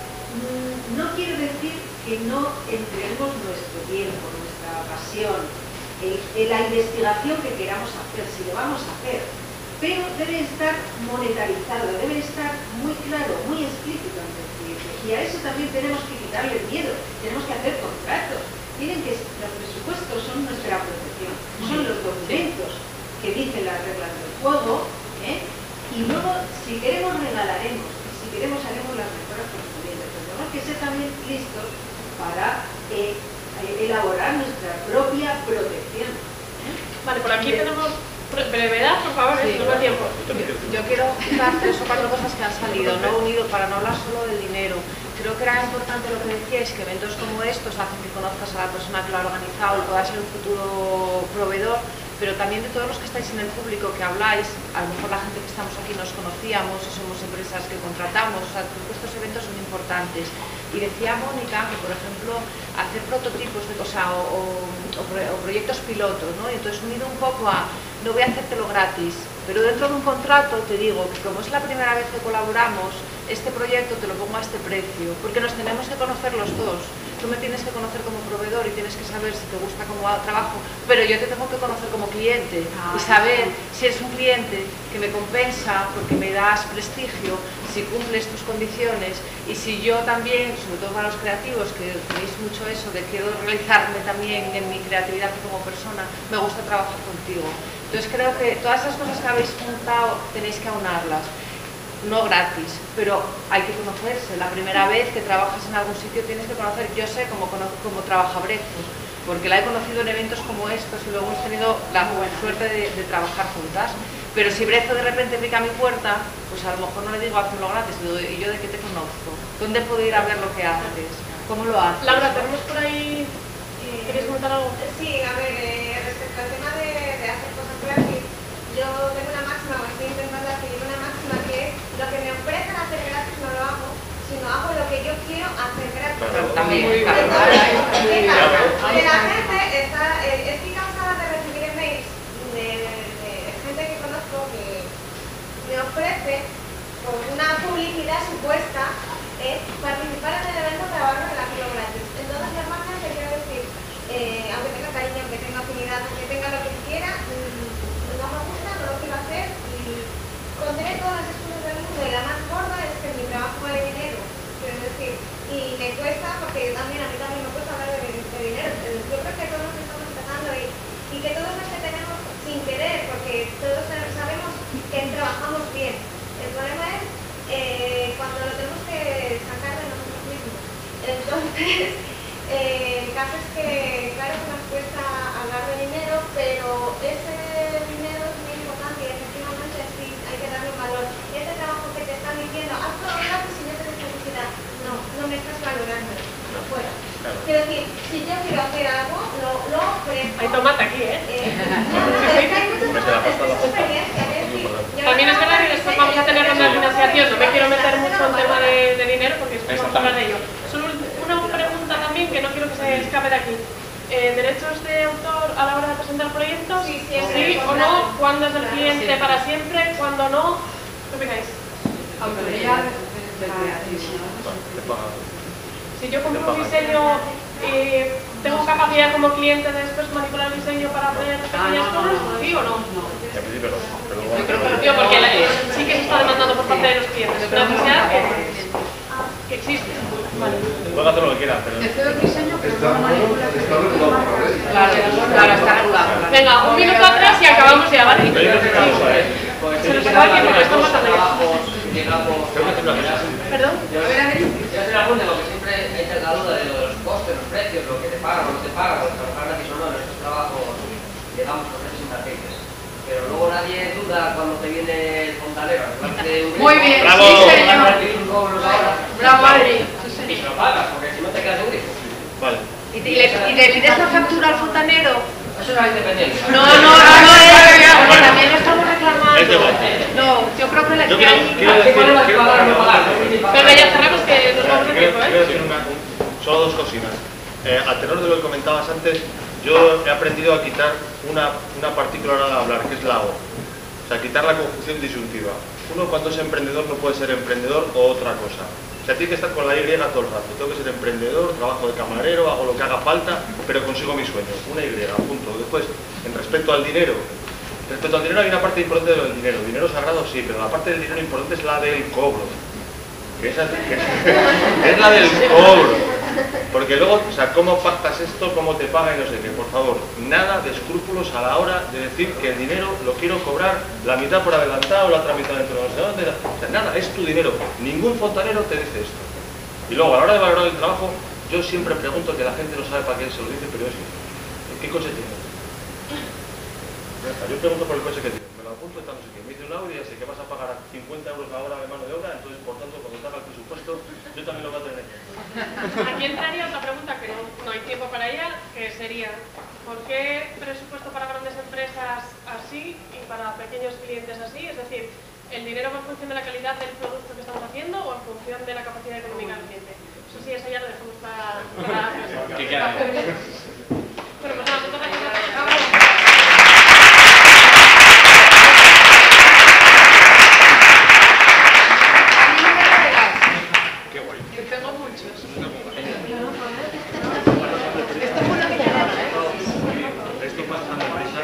No quiero decir que no entreguemos nuestro tiempo, nuestra pasión, el, el, la investigación que queramos hacer, si lo vamos a hacer, pero debe estar monetarizado, debe estar muy claro, muy explícito ante el cliente. Y a eso también tenemos que quitarle el miedo, tenemos que hacer contratos. Miren que los presupuestos son nuestra protección, son los documentos que dicen las reglas del juego, ¿eh? Y luego, si queremos, regalaremos, si queremos, haremos las mejoras correspondientes. Pero tenemos que ser también listos para eh, elaborar nuestra propia protección. ¿eh? Vale, por aquí tenemos brevedad, por favor, Sí. si no da tiempo. Yo quiero citar tres o cuatro cosas que han salido, no unido para no hablar solo del dinero. Creo que era importante lo que decíais, que eventos como estos hacen que conozcas a la persona que lo ha organizado y pueda ser un futuro proveedor, pero también de todos los que estáis en el público que habláis, a lo mejor la gente que estamos aquí nos conocíamos o somos empresas que contratamos, o sea, creo que estos eventos son importantes. Y decía Mónica que, por ejemplo, hacer prototipos de cosa o, o, o, o proyectos pilotos, ¿no? Y entonces unido un poco a, no voy a hacértelo gratis, pero dentro de un contrato te digo que como es la primera vez que colaboramos, este proyecto te lo pongo a este precio, porque nos tenemos que conocer los dos. Tú me tienes que conocer como proveedor y tienes que saber si te gusta como trabajo, pero yo te tengo que conocer como cliente y saber si eres un cliente que me compensa porque me das prestigio, si cumples tus condiciones y si yo también, sobre todo para los creativos, que tenéis mucho eso de quiero realizarme también en mi creatividad como persona, me gusta trabajar contigo. Entonces creo que todas esas cosas que habéis juntado tenéis que aunarlas. No gratis, pero hay que conocerse. La primera vez que trabajas en algún sitio tienes que conocer. Yo sé cómo, cómo trabaja Brezos, porque la he conocido en eventos como estos y luego hemos tenido la suerte de, de trabajar juntas. Pero si Brezo de repente pica mi puerta, pues a lo mejor no le digo hazlo gratis, ¿y yo de qué te conozco? ¿Dónde puedo ir a ver lo que haces? ¿Cómo lo haces? Laura, tenemos por ahí... ¿Queréis comentar algo? Sí, a ver, eh, respecto al tema de, de hacer cosas gratis, yo tengo una máxima, o estoy intentando adquirir una máxima que es lo que me ofrecen hacer gratis no lo hago, sino hago lo que yo quiero hacer gratis. Pero también, Entonces, claro. ¿qué pasa? Que la gente está, eh, estoy cansada de recibir emails de, de, de gente que supuesta eh, participar en el evento para darnos relación gratis. Entonces, mi hermana te quiero decir, eh, aunque tenga cariño, aunque tenga afinidad, aunque tenga lo que quiera, mmm, no me gusta, no lo quiero hacer y pondré todas las excusas del mundo. Y la más gorda es que mi trabajo vale dinero, quiero decir, y me cuesta, porque también a mí también me cuesta hablar de, de dinero. Yo creo que todos estamos empezando y, y que todos los que tenemos sin querer, porque todos sabemos que trabajamos bien. El problema es eh, cuando lo tenemos que sacar de nosotros mismos. Entonces, eh, el caso es que, claro que nos cuesta hablar de dinero, pero ese dinero es muy importante y efectivamente sí hay que darle un valor. Y ese trabajo que te están diciendo, haz todo gratis y no tienes necesidad. No, no me estás valorando. No fuera. Claro. Quiero decir, si yo quiero hacer algo, lo, lo ofrezco. Hay tomate aquí, ¿eh? eh no, no, es que hay muchas experiencias. También es verdad que después vamos a tener una financiación. No me quiero meter mucho en tema de, de dinero porque después vamos a hablar de ello. Solo una pregunta también que no quiero que se escape de aquí. Eh, ¿Derechos de autor a la hora de presentar proyectos? Sí, siempre. ¿Sí o no? ¿Cuándo es del cliente para siempre? ¿Cuándo no? ¿Qué opináis? Autoridad. Si yo compro un diseño y tengo capacidad como cliente de después manipular el diseño para hacer pequeñas cosas, ¿sí o no? En principio no, pero Yo creo que no, porque la, sí que se está demandando por parte de los clientes. Es una necesidad que, que existe. Vale. Puede hacer lo que quiera, pero... Tercero el diseño, pero Está, no manipula. está regulado por la ley. Claro, claro, está regulado. Venga, un minuto atrás y acabamos ya, ¿vale? Pero yo creo que vamos a ver. Se nos acaba el tiempo, que estamos matando ya. Creo que es una cosa. ¿Perdón? Yo voy a hacer la pregunta, porque siempre hay la duda de los costes, los precios, lo que te pagan, lo que te pagan, los trabajar gratis o no en estos trabajos, digamos, procesos impartibles. Pero luego nadie duda cuando te viene el fontanero. Muy bien, ¡bravo! sí, señor. Bravo, Madrid. Y se lo pagas, porque si no te quedas en grifo. Vale. ¿Y, te, y, le, ¿Y le pides la factura al fontanero? Eso es la independencia. No, no, no, no, es porque también lo estamos reclamando. Es igual. No, yo creo que, le, Yo que quiero, hay... quiero decir... ¿Cuándo vas a quiero- pagar o no pagar? Venga, ya cerramos que nos vamos de Quiero, tiempo, quiero ¿eh? decir una, un- solo dos cositas. Eh, a tenor de lo que comentabas antes, yo he aprendido a quitar una, una partícula a la hora de hablar, que es la O. O sea, quitar la conjunción disyuntiva. Uno cuando es emprendedor no puede ser emprendedor o otra cosa. O sea, tiene que estar con la Y todo el rato. Tengo que ser emprendedor, trabajo de camarero, hago lo que haga falta, pero consigo mis sueños. Una Y, punto. Después, en respecto al dinero, respecto al dinero hay una parte importante del dinero. Dinero sagrado sí, pero la parte del dinero importante es la del cobro. Que esa, que es la del cobro. Porque luego, o sea, ¿cómo pactas esto? ¿Cómo te paga y no sé qué? Por favor, nada de escrúpulos a la hora de decir que el dinero lo quiero cobrar la mitad por adelantado, la otra mitad dentro de no sé dónde. O sea, nada, es tu dinero. Ningún fontanero te dice esto. Y luego, a la hora de valorar el trabajo, yo siempre pregunto que la gente no sabe para qué se lo dice, pero es ¿qué coche tiene? Ya está, yo pregunto por el coche que tiene. Me lo apunto y tal, no sé qué. Me dice un Audi y ya sé que vas a pagar cincuenta euros la hora de mano de obra, entonces, por tanto, cuando te haga el presupuesto, yo también lo voy a tener en cuenta. Aquí entraría otra pregunta que no, no hay tiempo para ella, que sería ¿por qué presupuesto para grandes empresas así y para pequeños clientes así? Es decir, ¿el dinero va en función de la calidad del producto que estamos haciendo o en función de la capacidad económica del cliente? Eso sí, eso ya lo dejamos para... para... ¿Qué queda? Bueno, pues nada, muchas gracias. Tengo muchos. Esto pasa en la empresa.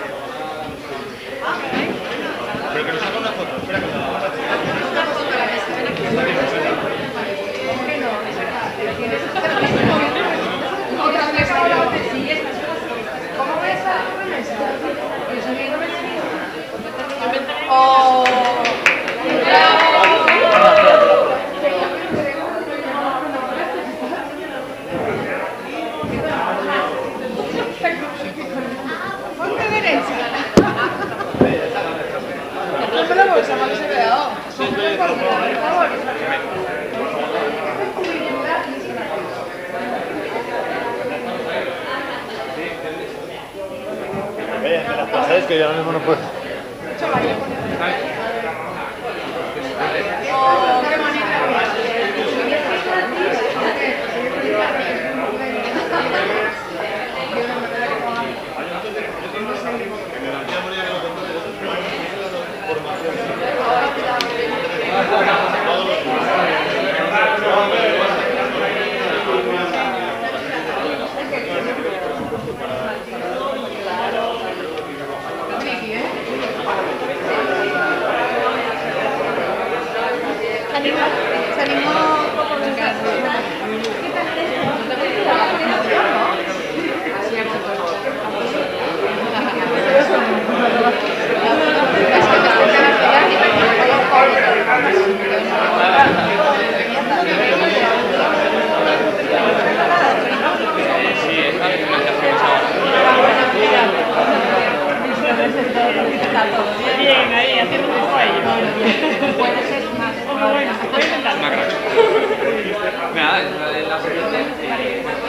Pero que nos haga una foto, espera que nos haga una foto. Otra vez ahora ¿cómo ves a la mesa? Yo soy bien Oh, ponte derecha. No me la bolsa, no se vea. Por favor. Ve, me las pasáis que yo ahora mismo no puedo. Oh, qué bonita. Todos los Vale.